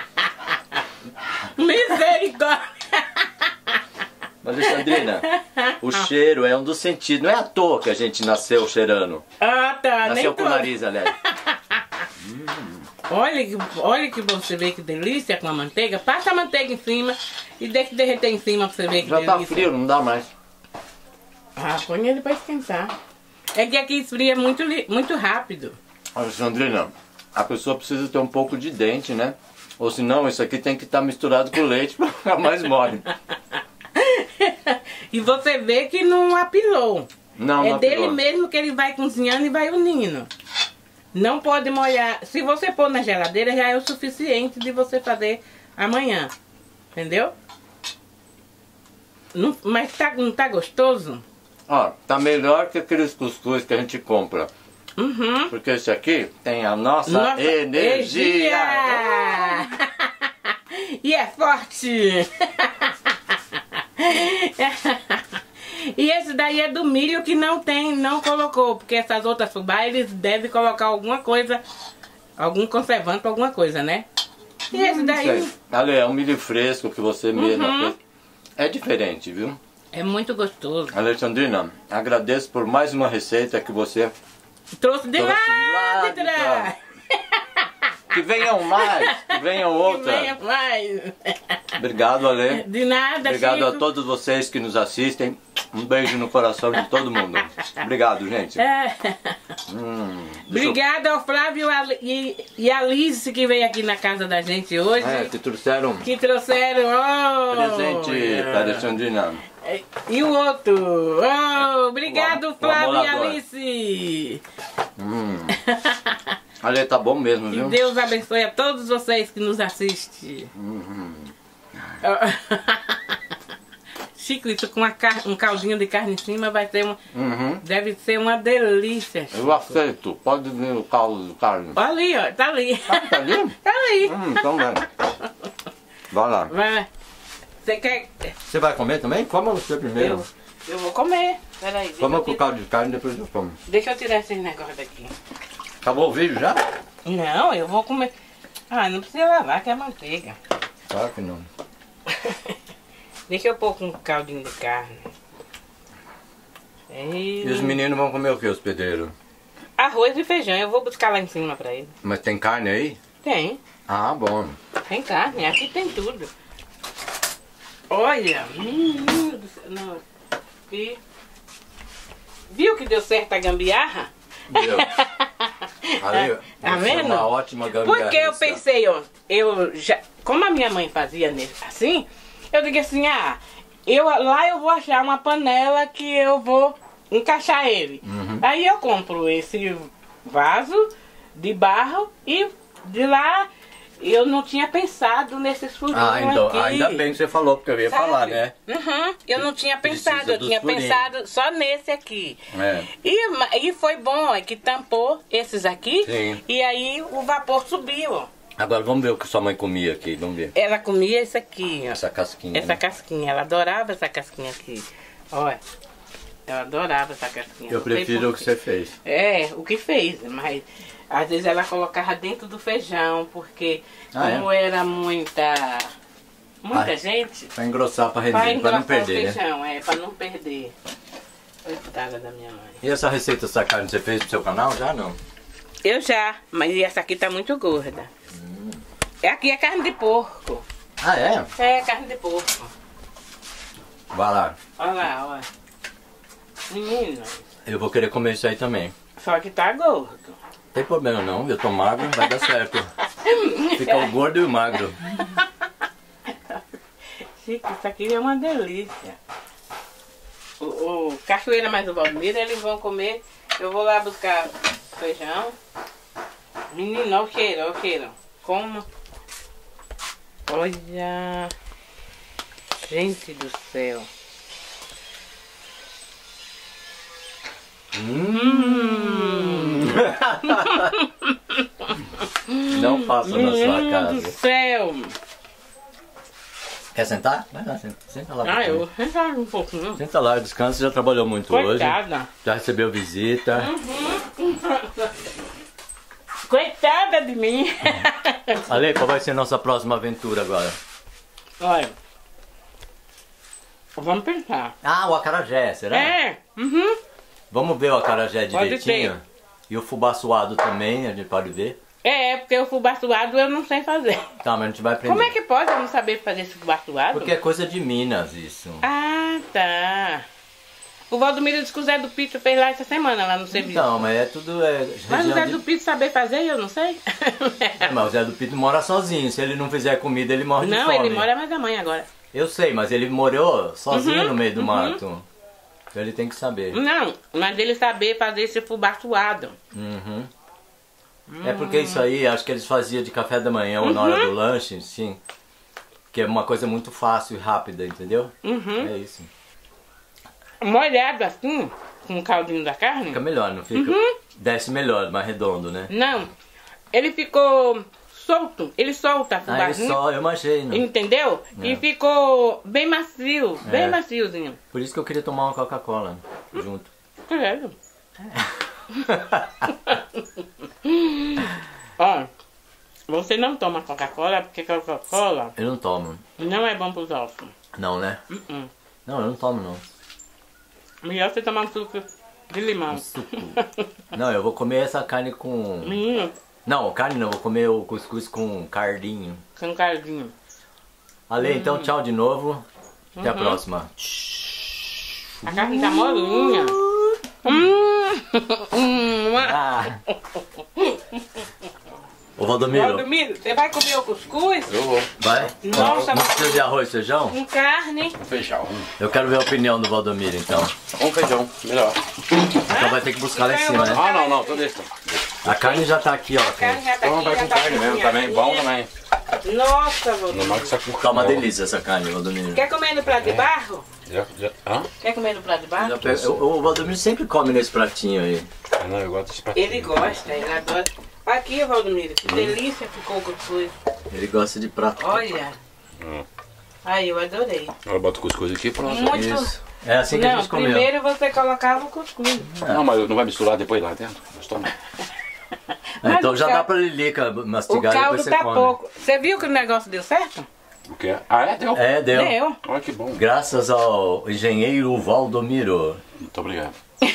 Misericórdia. Alexandrina, o cheiro é um dos sentidos. Não é à toa que a gente nasceu cheirando. Ah, tá. Nasceu Nem com o tô... nariz, aliás. Olha que, olha que você vê que delícia com a manteiga. Passa a manteiga em cima e deixa derreter em cima pra você ver que Já delícia. tá frio, não dá mais. Ah, põe ele pra esquentar. É que aqui esfria muito, li- muito rápido. Alexandrina, a pessoa precisa ter um pouco de dente, né? Ou senão isso aqui tem que estar misturado com leite pra ficar mais mole. E você vê que não apilou. Não, é não dele apilou. mesmo que ele vai cozinhando e vai unindo. Não pode molhar. Se você pôr na geladeira, já é o suficiente de você fazer amanhã. Entendeu? Não, mas tá, não tá gostoso? Ó, tá melhor que aqueles cuscuz que a gente compra. Uhum. Porque esse aqui tem a nossa, Nossa energia. energia! E é forte! E esse daí é do milho que não tem, não colocou, porque essas outras fubá eles devem colocar alguma coisa, algum conservante, alguma coisa, né? E esse daí Sei. Ale, é um milho fresco que você mesmo Uhum. fez. É diferente, viu? é muito gostoso. Alexandrina, agradeço por mais uma receita que você... Trouxe de Trouxe lá, de lá de de trás. Que venham mais, que venham outras. Venha mais. Obrigado, Ale. De nada, Obrigado a Chico. todos vocês que nos assistem. Um beijo no coração de todo mundo. Obrigado, gente. É. Hum, deixa eu- Obrigada ao Flávio e, e a Alice que veio aqui na casa da gente hoje. É, te trouxeram Que trouxeram, oh, presente para Alexandrina. E o outro, oh, obrigado O am- o Flávio e amolador. Alice. Hum. Ale, tá bom mesmo, Que viu? Deus abençoe a todos vocês que nos assistem. Uhum. Chico, isso com uma car- um caldinho de carne em cima vai ser uma, Uhum. deve ser uma delícia. Chico. Eu aceito. Pode ver o caldo de carne. Olha ali, ó, tá ali. Tá ali? Tá ali. Hum, então vai. Vai lá. Vai. Você quer? Você vai comer também? Coma você primeiro. Eu, eu vou comer. Peraí, deixa, Coma eu com o tirar, caldo de carne, depois eu como. deixa eu tirar esse negócio daqui. Acabou o vídeo já? Não, eu vou comer. Ah, não precisa lavar, que é manteiga. Claro que não. Deixa eu pôr com um caldinho de carne. E... E os meninos vão comer o que, os pedreiros? Arroz e feijão, eu vou buscar lá em cima pra eles. Mas tem carne aí? Tem, Ah, bom. tem carne, aqui tem tudo. Olha, menino do céu, não. E... Viu que deu certo a gambiarra? Deu. Ali, Tá você é vendo? uma ótima gambiarra. Porque eu pensei, ó, eu já, como a minha mãe fazia nele assim, eu digo assim, ah, eu, lá eu vou achar uma panela que eu vou encaixar ele. Uhum. Aí eu compro esse vaso de barro e de lá eu não tinha pensado nesses furinhos Ah, então, aqui. ainda bem que você falou, porque eu ia Sabe? falar, né? Uhum, eu não tinha Precisa pensado, eu dos tinha furinhos. pensado só nesse aqui. É. E, ma- e foi bom, é que tampou esses aqui, Sim. e aí o vapor subiu, ó. Agora vamos ver o que sua mãe comia aqui, vamos ver. Ela comia isso aqui, ó. Essa casquinha. Essa né? casquinha, ela adorava essa casquinha aqui. Olha, ela adorava essa casquinha. Eu não sei prefiro o por que quê. você fez. É, o que fez, mas às vezes ela colocava dentro do feijão, porque Ah, como era muita, muita Ah, gente, Pra engrossar, pra pra render, pra engrossar não perder, o né? feijão, é, pra não perder. Coitada da minha mãe. E essa receita dessa carne você fez pro seu canal? Já não? Eu já, mas essa aqui tá muito gorda. Hum. É aqui é carne de porco. Ah, é? É carne de porco. Vai lá. Olha lá, olha. Menino, Eu vou querer comer isso aí também. só que tá gordo. Não tem problema não, eu tô magro, vai dar certo. Fica o gordo e o magro. Chico, isso aqui é uma delícia. O, o Cachoeira mais o Valmir, eles vão comer. Eu vou lá buscar feijão. Menino, olha o cheiro, olha o cheiro. Como? Olha. Gente do céu. Hum. Não passa na sua Menino do casa. céu. Quer sentar? Vai lá, senta, senta lá. Ah, eu pouquinho. vou sentar um pouquinho. Senta lá, descansa, já trabalhou muito hoje. Coitada. Já recebeu visita. Coitada de mim. Ale, qual vai ser a nossa próxima aventura agora? Olha. Vamos pensar. Ah, o acarajé, será? É. Uhum. Vamos ver o acarajé Pode direitinho? ser. E o fubá suado também, a gente pode ver. É, porque o fubá suado eu não sei fazer. Tá, mas a gente vai aprender. Como é que pode eu não saber fazer esse fubá suado? Porque é coisa de Minas isso. Ah, tá. O Valdomiro disse que o Zé do Pito fez lá essa semana, lá no serviço. Então, mas é tudo... É, Mas o região Zé de- do Pito saber fazer, eu não sei. É, mas o Zé do Pito mora sozinho. Se ele não fizer comida, ele morre de Não, fome. ele mora mais da mãe agora. Eu sei, mas ele morou sozinho Uhum, no meio do uhum. mato. Então ele tem que saber. Não, mas ele saber fazer esse fubá suado. Uhum. É porque isso aí, acho que eles faziam de café da manhã ou na hora do lanche, sim. Que é uma coisa muito fácil e rápida, entendeu? Uhum. É isso. Molhado assim, com o caldinho da carne. Fica melhor, não fica? Uhum. Desce melhor, mais redondo, né? Não, ele ficou solto, ele solta a Ah, ele fubazinho. só, eu imagino. Entendeu? É. E ficou bem macio, bem É. maciozinho. Por isso que eu queria tomar uma Coca-Cola junto. Credo. Ó, você não toma Coca-Cola porque Coca-Cola Eu não tomo. não é bom pros ossos. Não, né? Uh-uh. Não, eu não tomo, não. Melhor você tomar um suco de limão. Suco. Não, eu vou comer essa carne com... Menino, Não, carne não, eu vou comer o cuscuz com cardinho. com cardinho. Ale, então tchau de novo. Até a Uhum. próxima. A carne tá molinha. Hum. Hum. Ah. Ô Valdomiro, Valdomiro, você vai comer o cuscuz? Eu vou. vai? Nossa, Não precisa de arroz e feijão? com carne. Um feijão. Eu quero ver a opinião do Valdomiro, então. Um feijão, melhor. Então vai ter que buscar lá em cima, né? Ah, não, não, tô desse. A carne já tá aqui, ó. A carne já tá Então aqui, vai já com tá carne mesmo, cozinhadinha. também. Bom também. Nossa, Não Valdomiro. mais que isso aqui. Tá uma delícia essa carne, Valdomiro. Quer comer no prato de barro? Já, já, hã? Quer comer no prato de barro? Já pe- O o Valdomiro sempre come nesse pratinho aí. Ah, não, eu gosto desse pratinho. Ele gosta, ele adora. Aqui, Valdomiro, que delícia ficou o cuscuz. Ele gosta de prato. Olha. Hum. Aí, eu adorei. Agora bota o cuscuz aqui e pronto. Muito. Isso. É assim que a Não, gente comeu. primeiro você colocava o cuscuz. Não, mas não vai misturar depois lá dentro? Gostou? Ah, então Mas já o dá cal- pra Lilica O mastigar e caldo depois você tá come. pouco. Você viu que o negócio deu certo? O que é? Ah, é? Deu? É, deu. Deu. Olha que bom. Graças ao engenheiro Valdomiro. Muito obrigado.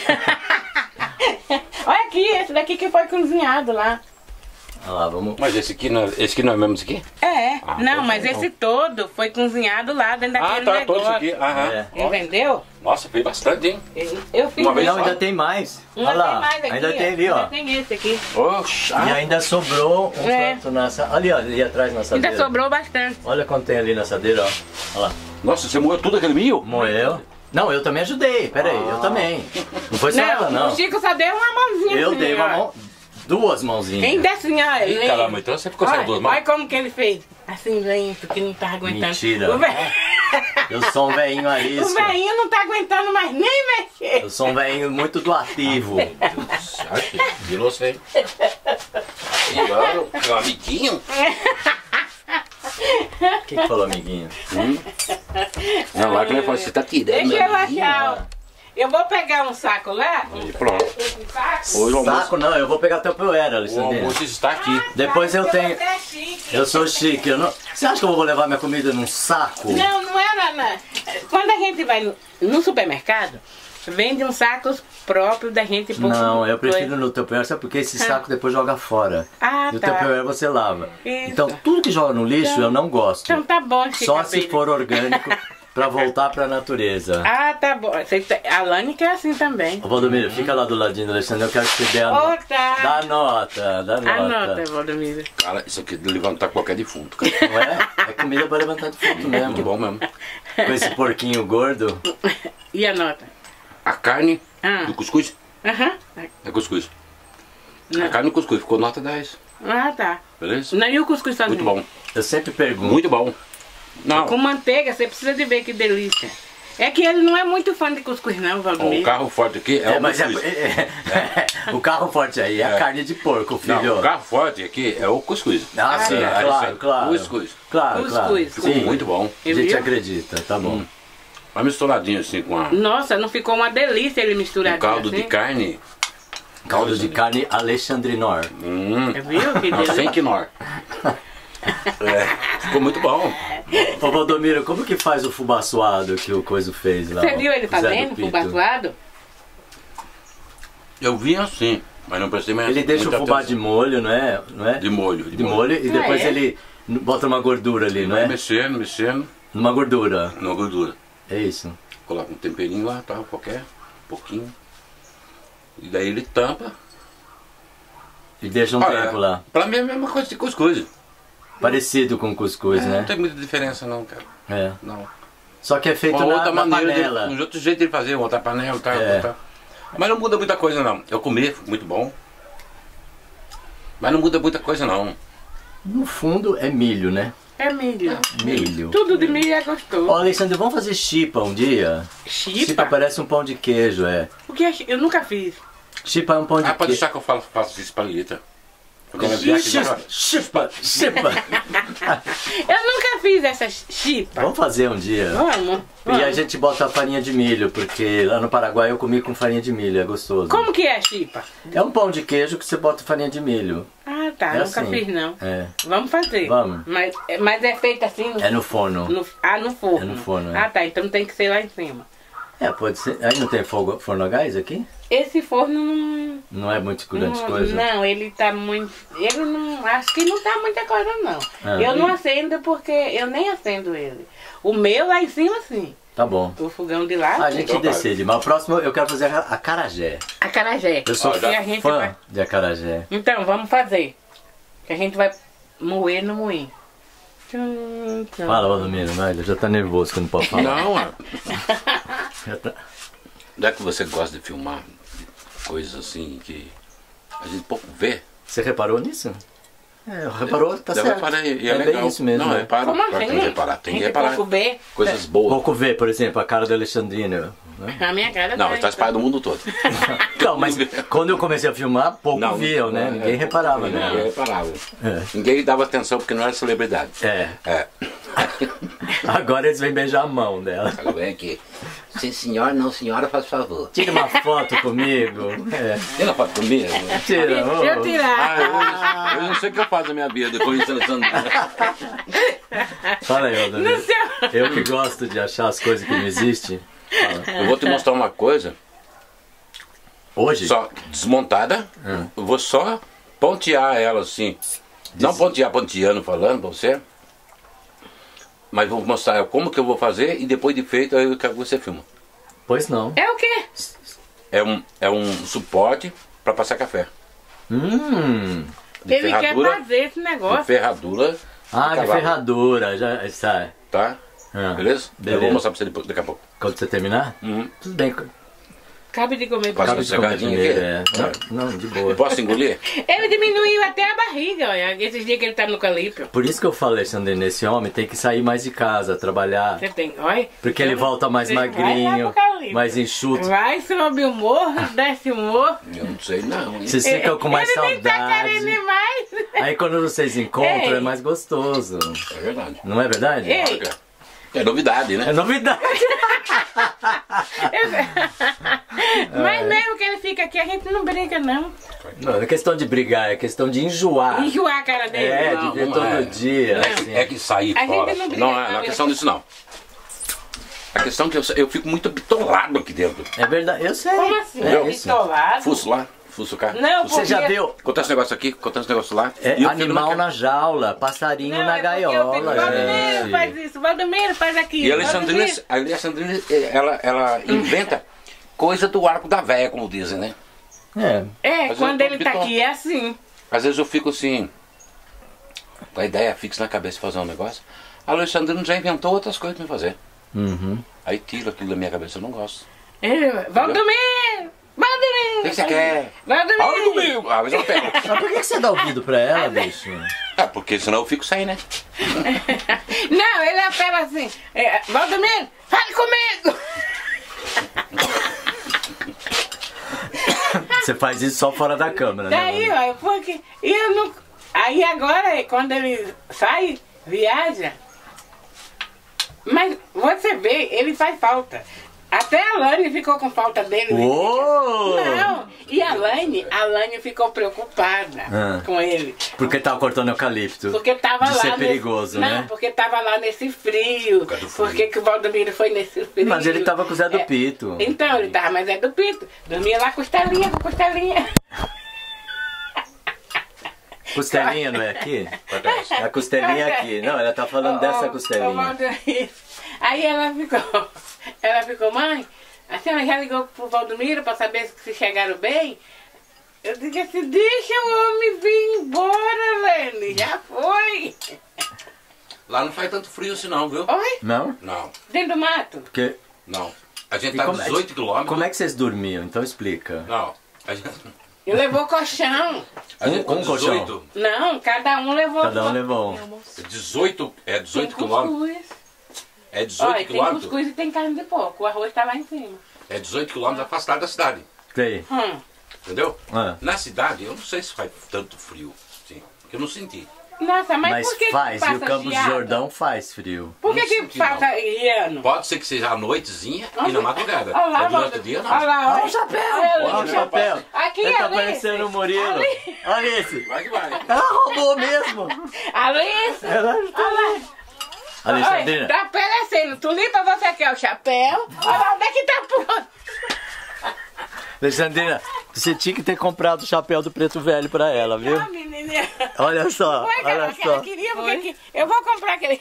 Olha aqui, esse daqui que foi cozinhado lá. Olha lá, vamos. Mas esse aqui não, esse aqui não é mesmo esse aqui? É, Ah, não, então mas tá bom. esse todo foi cozinhado lá dentro Ah, daquele tá, negócio. todo isso aqui. Aham. É. Entendeu? Nossa, fez bastante, hein? Eu fiz Uma vez Não, só? ainda tem mais. Ainda Olha lá, tem mais aqui, ainda tem ali, Ainda ó. tem esse aqui. Oxe, E ah, ainda sobrou um É. prato nessa. Ali, ó, ali atrás na assadeira. Ainda sobrou bastante. Olha quanto tem ali na assadeira, ó. Olha lá. nossa, você moeu tudo aquele milho? Moeu. Não, eu também ajudei. Pera aí, eu também. Não foi só ela, Não, não. o Chico só deu uma mãozinha Eu assim, dei uma ó. mão. Duas mãozinhas. Ainda assim, olha. Ih, lento. caramba, então você ficou sem Olha, duas mãos? olha como que ele fez. Assim, lento, que não tá aguentando. Mentira. O ve- Eu sou um velhinho o arisco. velhinho não tá aguentando mais nem mexer. Eu sou um velhinho muito doativo. Virou sem. Claro, meu amiguinho. Quem que falou, amiguinho? Não, lá que ele falou, você tá tirando. Deixa meu eu amiguinho. achar. ó. Eu vou pegar um saco lá. Um, E pronto. esse saco. Hoje o almoço, Saco não, eu vou pegar teu poeira, o Alexandre. almoço está aqui. Depois eu tenho. Você é chique. Eu sou chique. Eu não... Você acha que eu vou levar minha comida num saco? Não, não era não. Quando a gente vai no, no supermercado, vende uns sacos próprios da gente pôr Não, eu prefiro coisa. no teu poeira, sabe porque esse Ah. saco depois joga fora. Ah, E o tá. teu poeira você lava. Isso. Então tudo que joga no lixo eu não gosto. Então tá bom, Chica. Só se Baby. for orgânico pra voltar pra natureza. Ah, tá bom. Você tá- A Lani quer assim também. Ô Valdomiro, fica lá do ladinho do Alexandre, eu quero que você dê a Ô, nota. tá. Dá nota, dá nota. Anota, Valdomiro. Cara, isso aqui é de levantar qualquer defunto, cara. Não é? É comida pra levantar de fundo Muito mesmo. bom mesmo. Com esse porquinho gordo. E a nota? A carne Ah. do cuscuz Aham. é cuscuz. Não. A carne do cuscuz ficou nota dez. Ah, tá. Beleza? Não, e o cuscuz sozinho? Muito bom. Eu sempre pergunto. Muito bom. Não, Com manteiga, você precisa de ver que delícia. É que ele não é muito fã de cuscuz não, ó, Valdomiro. o carro forte aqui é, É, o mas é, cuscuz. é- é- o carro forte aí é a É. carne de porco, filho. Não, o carro forte aqui é o cuscuz. Ah, sim, é. claro, Aí, claro. cuscuz. Claro, claro. Cuscuz. Ficou Sim. muito bom. A Eu gente vi? acredita, tá bom. Mas misturadinho assim com a, Nossa, não ficou uma delícia ele um misturadinho caldo assim? de carne. Caldo de carne alexandrinor. Hum, Viu? Que não, sem delícia. quinor. É, ficou muito bom. Ô Valdomiro, como que faz o fubá suado que o Coiso fez lá? Você viu ele o Zé do fazendo, Pito? fubá suado? Eu vi assim, mas não prestei mais Ele deixa o muita fubá atenção. de molho, não é? Não é? De molho. De molho e Ah, depois é? ele bota uma gordura ali, não Vai é? mexendo, mexendo, Numa gordura. na gordura. É isso. Coloca um temperinho lá, tal, qualquer, um pouquinho. E daí ele tampa. E deixa um Olha, tempo lá. Pra mim é a mesma coisa de cuscuz. Parecido com cuscuz, É, né? Não tem muita diferença não, cara. É. Não. Só que é feito Uma na, outra na maneira, panela. de, um outro jeito de fazer, outra panela, tal, É. tal. Mas não muda muita coisa não. Eu comi, foi muito bom. Mas não muda muita coisa não. No fundo é milho, né? É milho. Milho. Tudo de milho é gostoso. Ó, Alexandre, vamos fazer chipa um dia? Chipa Chipa? parece um pão de queijo, é. O que é chi- Eu nunca fiz. Chipa é um pão de Ah, pode queijo. deixar que eu falo, faço isso pra Lita. Quando ela vier aqui, Chipa, já- chipa, chipa. Eu nunca fiz essa chipa. Vamos fazer um dia. Vamos. E a vamos. gente bota farinha de milho, porque lá no Paraguai eu comi com farinha de milho, é gostoso. Como que é chipa? É um pão de queijo que você bota farinha de milho. Ah, tá. É nunca assim. fiz, não. É. Vamos fazer. Vamos. Mas, mas é feito assim no, É no forno. no- Ah, no forno. É no forno, é. Ah, tá. Então tem que ser lá em cima. É, pode ser. Aí não tem fogo, forno a gás aqui? Esse forno não. Não é muito grande não, coisa? não, ele tá muito. Ele não. Acho que não tá muita coisa, não. Ah. Eu não acendo porque eu nem acendo ele. O meu lá em cima, sim. Tá bom. O fogão de lá. A sim. gente Então vai. decide, mas o próximo eu quero fazer a acarajé. Acarajé. Eu sou E a gente fã vai- de acarajé. Então, vamos fazer. Que a gente vai moer no moinho. Tchum, tchum. Fala, Valdomiro, vai, ele já tá nervoso que não pode falar. Não, é. Já tá- Já que você gosta de filmar coisas assim que a gente pouco vê. Você reparou nisso? É, reparou, tá Eu certo. reparei, e é, é legal. bem isso mesmo. Não, né? repara, Como tem assim? que reparar, tem que Gente reparar. pouco vê. Coisas boas. Pouco ver, por exemplo, a cara do Alexandrino. Né? A minha cara Não, tá está espalhado no mundo todo. Não, mas quando eu comecei a filmar, pouco Não, viam, né? não, Ninguém é, reparava, Ninguém né? reparava. É. Ninguém dava atenção porque não era celebridade. É. É. Agora eles vêm beijar a mão dela. Agora vem aqui. Sim, senhora, não, senhora, faz favor. Tira uma foto comigo. É. Tira uma foto comigo. Tira. Deixa eu ô. tirar. Ah, eu, eu não sei o que eu faço na minha vida com isso. Fala aí, No Valdomiro. seu... Eu que gosto de achar as coisas que não existem. Fala. Eu vou te mostrar uma coisa, Hoje? só desmontada. Hum. Eu vou só pontear ela assim. Não pontear, ponteando, falando pra você. Mas vou mostrar como que eu vou fazer e depois de feito eu quero que você filma. Pois não. É o quê? É um, é um suporte para passar café. Hum. De Ele quer ferradura, fazer esse de negócio. ferradura, Ah, de cavalo. ferradura. Já sai. tá? Ah, Beleza? Eu beleza. vou mostrar pra você depois, daqui a pouco. Quando você terminar? Uhum. Tudo bem. Cabe de comer. Passa pra um mim. cegadinho aqui? É. Não, não, de boa. Posso engolir? Ele diminuiu até a barriga, olha. Esses dias que ele tá no calípio. Por isso que eu falei, Sandrina, esse homem tem que sair mais de casa, trabalhar. Você tem, olha. Porque ele volta mais Você vai lá magrinho, pro calípio. mais enxuto. Vai, sobe o morro, desce o morro. Eu não sei não, hein? Vocês ficam com mais Ele nem tá saudade. querendo mais. Aí quando vocês encontram Ei. é mais gostoso. É verdade. Não é verdade? Ei. É novidade, né? É novidade. Mas mesmo que ele fica aqui, a gente não briga, não. Não, não é questão de brigar, é questão de enjoar. Enjoar a cara dele. É, Não, de ver não todo é. dia. É que, assim. é que sair A gente fora. não briga, Não, é, não, não é eu- questão disso não. A questão é que eu, eu fico muito bitolado aqui dentro. É verdade, eu sei. Como assim? É isso. Bitolado? Fuço lá, fuço cá. Não, fuço- Você já Porque- viu? Acontece um negócio aqui, acontece um negócio lá. É e eu fico animal naquela- na jaula, passarinho Não, na é porque eu fico, gaiola, Valdomiro faz gente. isso, Valdomiro faz aquilo. E a Alessandrina, Valdomiro. a Alessandrina ela, ela inventa coisa do arco da véia, como dizem, né? É. É, Mas quando eu tô ele tá bitol- aqui é assim. Às vezes eu fico assim, com a ideia fixa na cabeça de fazer um negócio. A Alessandrina já inventou outras coisas pra me fazer. Uhum. Aí tiro aquilo da minha cabeça, eu não gosto. Ele, Valdomiro! Valdomiro! O que que você quer? Valdomiro! Olha comigo! Ah, mas eu não pego. Mas por que que você dá ouvido pra ela, bicho? Ah, porque senão eu fico sem, né? Não, ele apela assim. É, Valdomiro, fale comigo! Você faz isso só fora da câmera, né? Daí, mano? ó, porque eu não. Aí agora, quando ele sai, viaja. Mas você vê, ele faz falta. Até a Lani ficou com falta dele. Uou! Não, e a Lani, a Lani ficou preocupada Ah. com ele. Porque tava cortando eucalipto. Porque tava De lá. ser nesse- perigoso, não, né? porque tava lá nesse frio. causa do frio. Por que que o Valdomiro foi nesse frio? Mas ele tava com o Zé do É, Pito. Então, ele tava, mas é do Pito. Dormia lá costelinha, com costelinha. Costelinha não é aqui? A costelinha é aqui. Não, ela tá falando dessa Ô, ô, costelinha. Valdomiro. Aí ela ficou, ela ficou, mãe, a senhora já ligou pro Valdomiro pra saber se chegaram bem? Eu disse assim, deixa o homem vir embora, Lene, já foi. Lá não faz tanto frio assim não, viu? Oi? Não? Não, Dentro do mato? Porque... não. A gente E tá como é- dezoito quilômetros. Como é que vocês dormiam? Então explica. Não. A gente, Eu levou colchão. a gente Um- tá um colchão. dezoito. Não, cada um levou. Cada um levou um. dezoito, é Tem dezoito quilômetros. cuscuz. É dezoito Olha, tem quilômetros. cuscuz e tem carne de porco. O arroz tá lá em cima. É dezoito quilômetros afastado da cidade. Sei. Hum. Entendeu? Ah. Na cidade, eu não sei se faz tanto frio. Sim. Porque eu não senti. Nossa, mas, Mas por que faz, que e passa o Campos do geada? Jordão faz frio. Por que Não que senti, passa não. hieno? Pode ser que seja à noitezinha e na madrugada. Olha lá, Mas durante Valdo- o dia, não. Olha lá, olha. Olha o chapéu! Olha Olha ali, o chapéu! Aqui, Ele tá Alice. parecendo o Murilo. Ali. Olha esse! Vai que vai. Ela roubou mesmo! Alice! Ela... Olha lá. Alexandrina, Olha, tá aparecendo. Tulipa, você quer o chapéu? Olha lá, onde é que tá pronto? Alexandrina, você tinha que ter comprado o chapéu do Preto Velho pra ela, viu? Ah, menina. Olha só, Foi que ela, olha que ela só. queria, porque que- eu vou comprar aquele...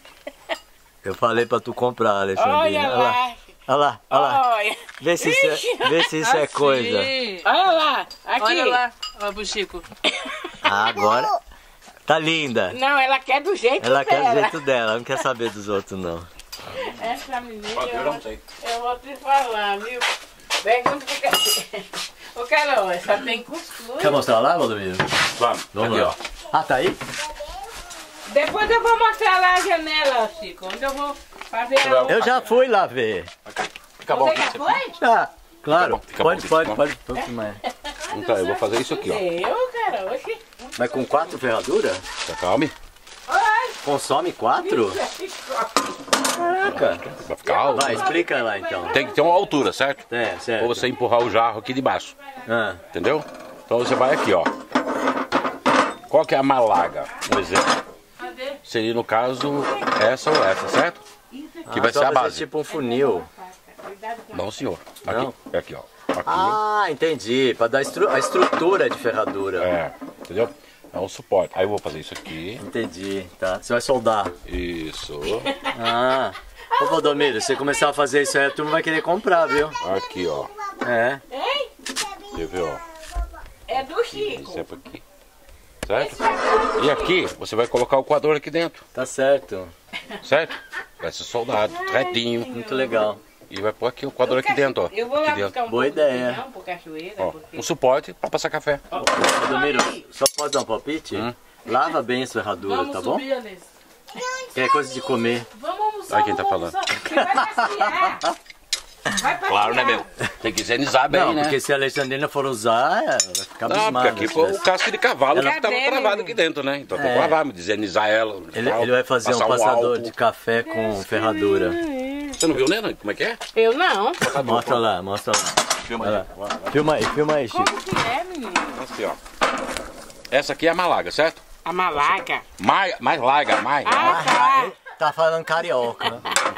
Eu falei pra tu comprar, Alexandrina. Olha Olha lá, lá. olha lá, olha lá. Olha. Vê se isso Ixi. é, vê se isso é coisa. Assim. Olha lá. Aqui. Olha lá, olha pro Chico. Ah, agora tá linda. Não, ela quer do jeito Ela quer dela. o jeito dela, não quer saber dos outros, não. Essa menina, Pode ver, eu, eu não sei. eu vou te falar, viu? Pergunta pro cara. O cara, ó, só tem cuscuz. Quer mostrar lá, Valdomiro? Vamos, Vamos aqui, lá. ó. Ah, tá aí? Depois eu vou mostrar lá a janela, Chico, onde eu vou fazer a... Eu já fui lá ver. Fica bom Você aqui. já você- foi? Ah, claro. Fica bom, fica Pode, bom, pode, fica pode, pode, mais. Então, eu vou fazer isso aqui, ó. Eu, cara, oxi. Mas com quatro ferraduras? Tá, calme. Ai, Consome quatro? Caraca. Vai ficar alto. Vai, explica lá então. Tem que ter uma altura, certo? É, certo. Pra você empurrar o jarro aqui de baixo. Ah, Entendeu? Então você vai aqui, ó. Qual que é a malaga? Um exemplo. Seria, no caso, essa ou essa, certo? Que vai só ser a fazer base. tipo um funil. Não, senhor. Não? Aqui, é aqui, ó. Aqui. Ah, entendi. Pra dar estru- a estrutura de ferradura. É, entendeu? É um suporte. Aí eu vou fazer isso aqui. Entendi, tá. Você vai soldar. Isso. Ah. Ô, Valdomiro, se você começar a fazer isso aí, a turma vai querer comprar, viu? Aqui, ó. É. Hein? Quer ver, ó. É do Chico. Esse é pra aqui. Certo? E aqui, você vai colocar o coador aqui dentro. Tá certo. Certo? Vai ser soldado, retinho. Muito legal. E vai pôr aqui o coador aqui dentro, ó. Eu vou lá Aqui dentro. buscar um Boa pouco ideia. de feijão pro cachoeira. Ó, porque... um suporte pra passar café. Valdomiro, só pode dar um palpite? Hum. Lava bem a ferradura, Vamos tá bom? subir, Alice. Quer coisa de comer. Vamos almoçar. Olha quem tá vamos falando. almoçar. Você vai passear. Vai passear. Claro, né, meu? Tem que higienizar bem, Não, né? porque se a Alexandrina for usar, ela vai ficar Não, abismada. porque aqui se foi o tivesse. casco de cavalo Ela- que tava Cadê, travado menino? aqui dentro, né? Então tem que É. lavar, higienizar ela. Ele, tal, ele vai fazer um passar passador álcool. de café com ferradura. Você não viu, né? Como é que é? Eu não. Mostra lá, mostra lá. Filma Vai aí. lá. Filma aí, filma aí, Chico. Como que é, menino? Assim, ó. Essa aqui é a malaga, certo? A malaca. Mais, mais larga, mais. Ah, tá. Tá falando carioca.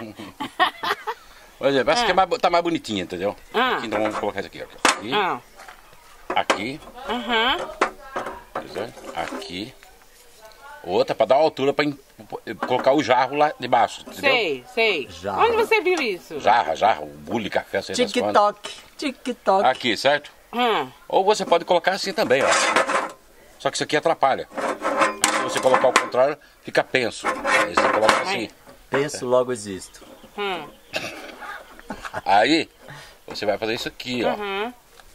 Por exemplo, essa aqui é mais, tá mais bonitinha, entendeu? Ah. Aqui, então vamos colocar essa aqui, ó. Aqui, Ah. aqui, Aham. entendeu? Aqui. Outra pra dar altura pra em- colocar o jarro lá debaixo, entendeu? Sei, sei. Já. Onde você viu isso? Jarra, jarro, bule, café, sei das quantas. TikTok, TikTok. Aqui, certo? Hum. Ou você pode colocar assim também, ó. Só que isso aqui atrapalha. Aí, se você colocar ao contrário, fica penso. Aí você coloca assim. Penso, logo existo. Hum. Aí, você vai fazer isso aqui, ó. Uhum.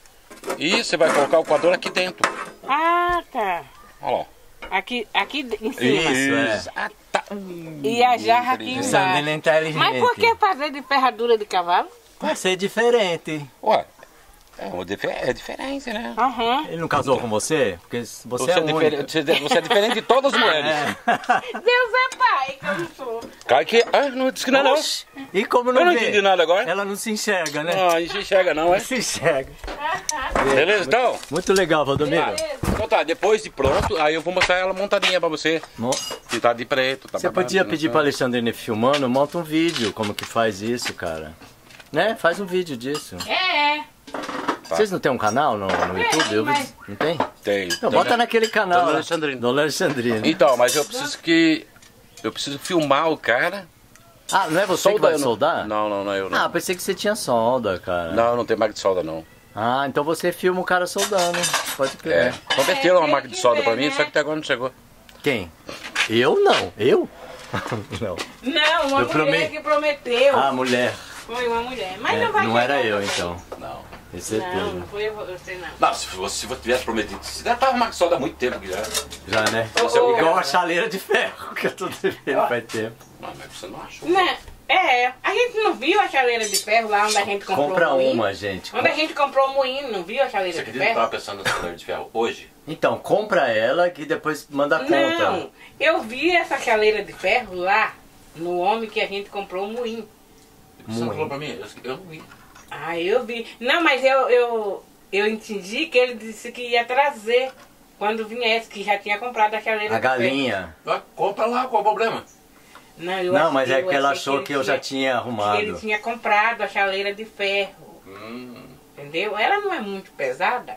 E você vai colocar o coador aqui dentro. Ah, tá. Olha lá. Aqui, aqui em cima. Isso, é. Ah, tá. E a jarra aqui Inteligente. Sandrina é embaixo. inteligente. Mas por que fazer de ferradura de cavalo? Vai ser diferente. Ué, é, uma dife- é diferente, né? Aham. Ele não casou com você? Porque você, Você é é, única. diferente, você você é diferente de todas as mulheres. É. Deus é pai, que eu não sou. Cara, que. Ah, não disse que não, é não. Oxi, e como não Eu não vê? entendi nada agora. Ela não se enxerga, né? Não, a gente enxerga, não, é? Não se enxerga. Beleza, então? Muito legal, Valdomiro. Então tá, depois de pronto, aí eu vou mostrar ela montadinha pra você. Mo- Pintada de preto. Tá Você babado, podia não pedir sei. pra Alexandrina filmando, monta um vídeo como que faz isso, cara. Né? Faz um vídeo disso. É, é. Vocês não tem um canal no, no YouTube? Eu vi- mas- Não tem? Tem. Não, tem, bota né? naquele canal. Dona lá. Alexandrina. Dona Alexandrina. Então, mas eu preciso que. Eu preciso filmar o cara. Ah, não é você que vai soldar? Não, não, não é eu não. Ah, pensei que você tinha solda, cara. Não, não tem máquina de solda, não. Ah, então você filma o cara soldando. Pode É. crer. Prometeram uma tem máquina de que solda ver, pra mim, né? só que até agora não chegou. Quem? Eu não. Eu? Não. Não, uma Eu mulher prometo. que prometeu. Ah, mulher. Foi uma mulher. Mas É, não vai não chegar, era eu, não. então. Não. Tenho certeza. Não, não foi você não. Não, se você, se você tivesse prometido, você já tava máquina de solda há muito tempo que já. Já, né? Você é obrigado. Igual a chaleira de ferro que eu tô devendo faz tempo. Não, mas você não achou. Não, é, a gente não viu a chaleira de ferro lá onde a gente comprou Compra o moinho? uma, gente. Onde a gente comprou o moinho, não viu a chaleira Você de acredita que eu ferro? tava pensando na chaleira de ferro hoje? Então, compra ela que depois manda a conta. Não, eu vi essa chaleira de ferro lá no homem que a gente comprou o moinho. Você não falou pra mim? Eu, eu não vi. Ah, eu vi. Não, mas eu, eu, eu entendi que ele disse que ia trazer quando viesse, que já tinha comprado a chaleira A de ferro. galinha. Ah, compra lá, qual o problema? Não, eu Não, achei- mas é eu porque ela achei achou ele que eu já tinha que arrumado. ele tinha comprado a chaleira de ferro. Hum, Entendeu? Ela não é muito pesada.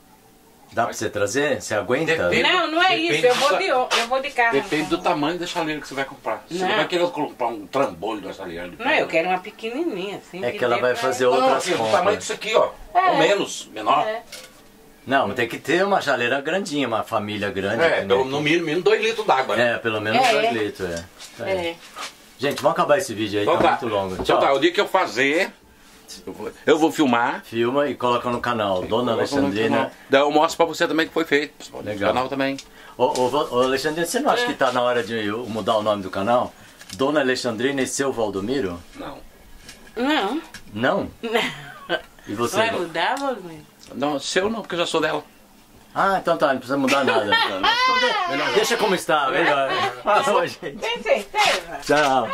Dá pra você trazer? Você aguenta? Depende. Não, não é Depende isso. Eu vou do- de, eu vou de carro. depende do tamanho da chaleira que você vai comprar. Você não, Não. vai querer comprar um trambolho da chaleira de Não, ferro. eu quero uma pequenininha, assim. É que ela dê vai pra- fazer Não, outras assim, o tamanho compras. disso aqui, ó. É. Ou menos, menor. É. Não, mas tem que ter uma chaleira grandinha, uma família grande. É, entendeu? no, no mínimo, mínimo dois litros d'água, né? É, pelo menos É, dois é. litros, é. É. É. Gente, vamos acabar esse vídeo aí, Então tá, tá. muito longo. Então Tchau. tá, o dia que eu fazer, eu vou, eu vou filmar. Filma e coloca no canal. Dona Alexandrina. Daí eu mostro pra você também que foi feito. No Legal. canal também. Ô, ô, ô, Alexandrina, você não acha que tá na hora de eu mudar o nome do canal? Dona Alexandrina e seu Valdomiro? Não. Não. Não? E você? Vai mudar, Valdomiro? Não, seu não, porque eu já sou dela. Ah, então tá, não precisa mudar nada. Melhor, deixa como está, melhor. Falou, gente. Tem certeza? Tchau.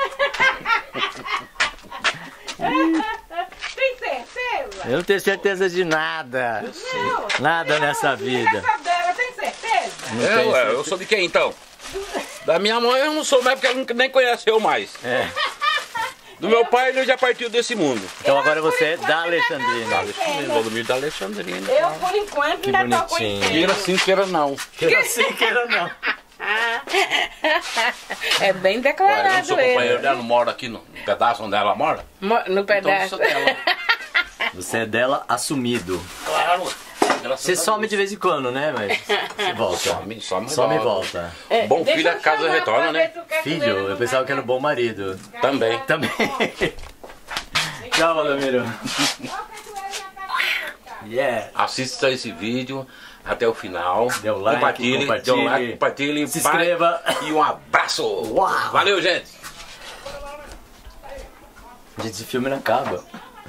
Tem certeza? Eu não tenho certeza de nada. Não. Nada nessa vida. Essa dela, tem certeza? Não Eu, tenho é, eu sou de quem então? Da minha mãe eu não sou mais porque ela nunca nem conheceu mais. É. Do meu pai ele já partiu desse mundo. Então agora você é da Alexandrina. Alexandrina, Valdomiro da Alexandrina. Eu, por enquanto, Que ainda tô bonitinho. conhecendo. Queira sim, queira não. Queira sim, queira não. Ah. É bem Ué, eu não declarado sou companheiro ele. dela, não moro aqui no pedaço onde ela mora. Mo- No Então eu pedaço. sou dela. Você é dela assumido. Claro. Graças Você a some Deus. de vez em quando, né? Mas você volta. Some, some, Some e volta. volta. É, Bom deixa filho, eu a casa chamar retorna, pra né? ver se o cara Filho, dele eu não pensava vai que era um bom marido. ficar Também. lá. Também. Tchau. Tchau, Valdomiro. Yeah. Assista esse vídeo até o final. Deu like, compartilhe, compartilhe. dê um like, compartilhe, Se vai. inscreva. E um abraço. Uau. Valeu, gente. Gente, esse filme não acaba.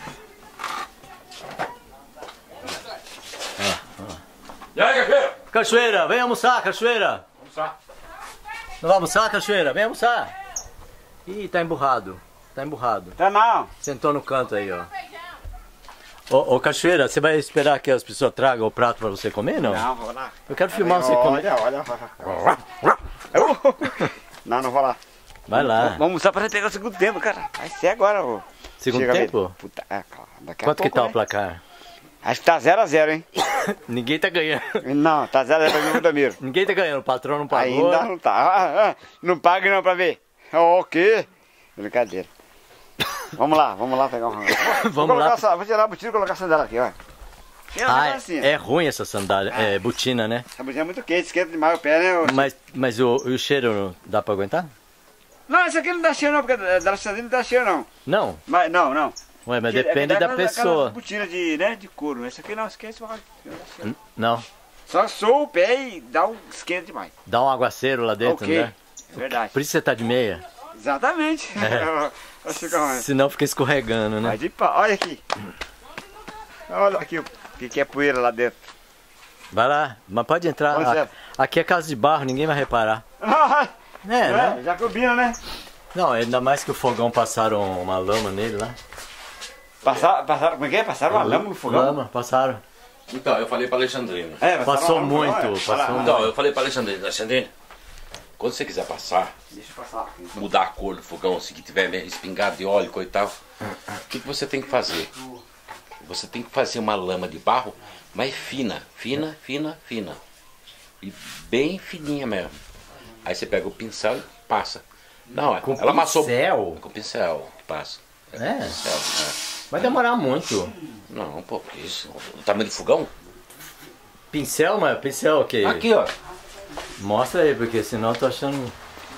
E aí, Cachoeira? Cachoeira, vem almoçar, Cachoeira. Vamos lá. Não vai almoçar, Cachoeira? Vem almoçar. Ih, tá emburrado. Tá emburrado. Tá não. Sentou no canto aí, ó. Ô, ô Cachoeira, você vai esperar que as pessoas tragam o prato pra você comer, não? Não, vou lá. Eu quero filmar você comer. Olha, olha. Não, não vou lá. Vai lá. Vamos almoçar pra pegar o segundo tempo, cara. Vai ser agora, ô. Segundo Chega tempo? mesmo. Puta, é, cara, daqui a Quanto que pouco, tá o né? placar? Acho que tá zero a zero, hein? Ninguém tá ganhando. Não, tá zero a zero pro Valdomiro. Ninguém tá ganhando, o patrão não pagou. Ainda não tá. Ah, ah, não pague não pra ver. O quê? Brincadeira. Vamos lá, vamos lá pegar um rango. Vou, Vamos colocar lá. essa- vou tirar a botina e colocar a sandália aqui, ó. Ela Ah, tá assim, é, é ruim essa sandália, é botina, né? A botina é muito quente, esquenta demais o pé, né? ô? Mas, mas o, o cheiro dá pra aguentar? Não, essa aqui não dá cheiro não, porque da sandália não dá cheiro não. Não? Mas, não, não. Ué, mas Aquele- depende aquele da aquela- pessoa. aquela botina de, né, de couro. Essa aqui não, esquece, não dá cheiro. N- Não. Só sou o pé e dá um esquenta demais. Dá um aguaceiro lá dentro, Ok. né? É verdade. Por isso você tá de meia. Exatamente. Vai ficar ruim. Senão fica escorregando, né? Vai de pau. Olha aqui. Olha aqui o que, que é poeira lá dentro. Vai lá, mas pode entrar. Pois é. A- Aqui é casa de barro, ninguém vai reparar. É, É, né? já combina, né? Não, ainda mais que o fogão passaram uma lama nele lá. Passaram, passaram, como é que é? Passaram uma lama no fogão? Lama, passaram. Então, eu falei pra Alexandrina. É, passaram Passou uma lama no fogão, muito, é. passou Olha lá, Então, eu falei pra Alexandrina, Alexandrina, quando você quiser passar, Deixa eu passar aqui. mudar a cor do fogão, se que tiver espingado de óleo e tal, o que, que você tem que fazer? Você tem que fazer uma lama de barro, mas fina, fina, fina, fina. E bem fininha mesmo. Aí você pega o pincel e passa. Não, Com ela amassou. pincel? Com pincel, passa. É? Pincel, é. Vai demorar muito. Não, pô, que isso? O tamanho do fogão? Pincel, mas pincel o quê? Aqui, ó. Mostra aí, porque senão eu tô achando.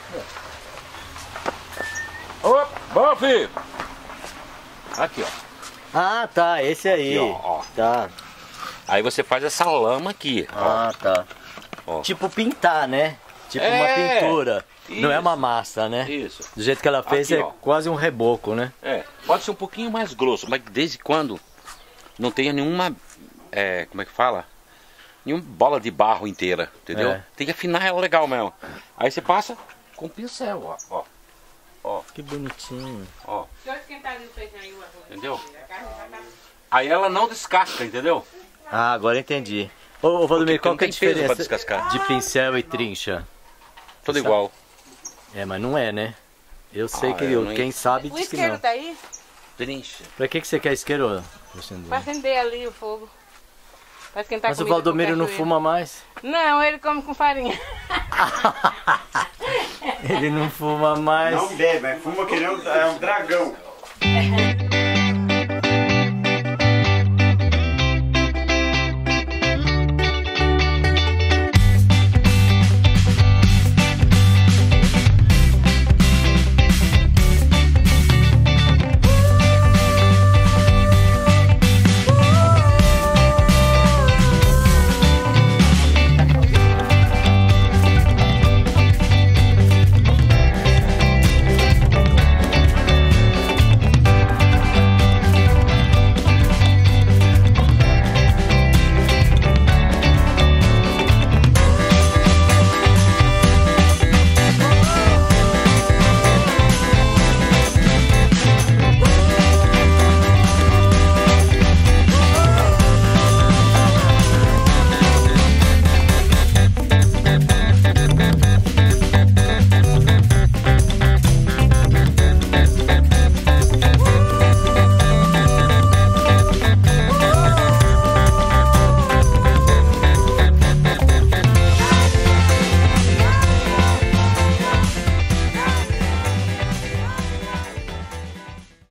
Opa, bom, filho. Aqui, ó. Ah, tá, esse aí. Aqui, ó, ó. Tá. Aí você faz essa lama aqui. ó. Ah, tá. Ó. Tipo pintar, né? Tipo É, uma pintura. Não é isso. uma massa, né? Isso. Do jeito que ela fez Aqui, é ó. quase um reboco, né? É, pode ser um pouquinho mais grosso, mas desde quando não tenha nenhuma, é, como é que fala? Nenhuma bola de barro inteira, entendeu? É. Tem que afinar ela legal mesmo. Aí você passa com pincel, ó, ó, Que bonitinho. ó, Só esquentar ali o feijão e o arroz. entendeu? A carne já tá... Aí ela não descasca, entendeu? Ah, agora entendi. Ô, ô Valdomiro, Porque qual não que é a tem peso pra diferença descascar. de pincel e trincha? Tudo Sabe? igual. É, mas não é, né? Eu sei Ah, que eu eu- não quem en- sabe O diz que isqueiro não. tá aí? Trincha. Pra que, que você quer isqueiro, Alexandre? Pra acender ali o fogo. Pra esquentar Mas o comida pro Valdomiro não cachoeiro. fuma mais. Não, ele come com farinha. Ele não fuma mais. Não bebe, mas fuma que nem um, é um dragão.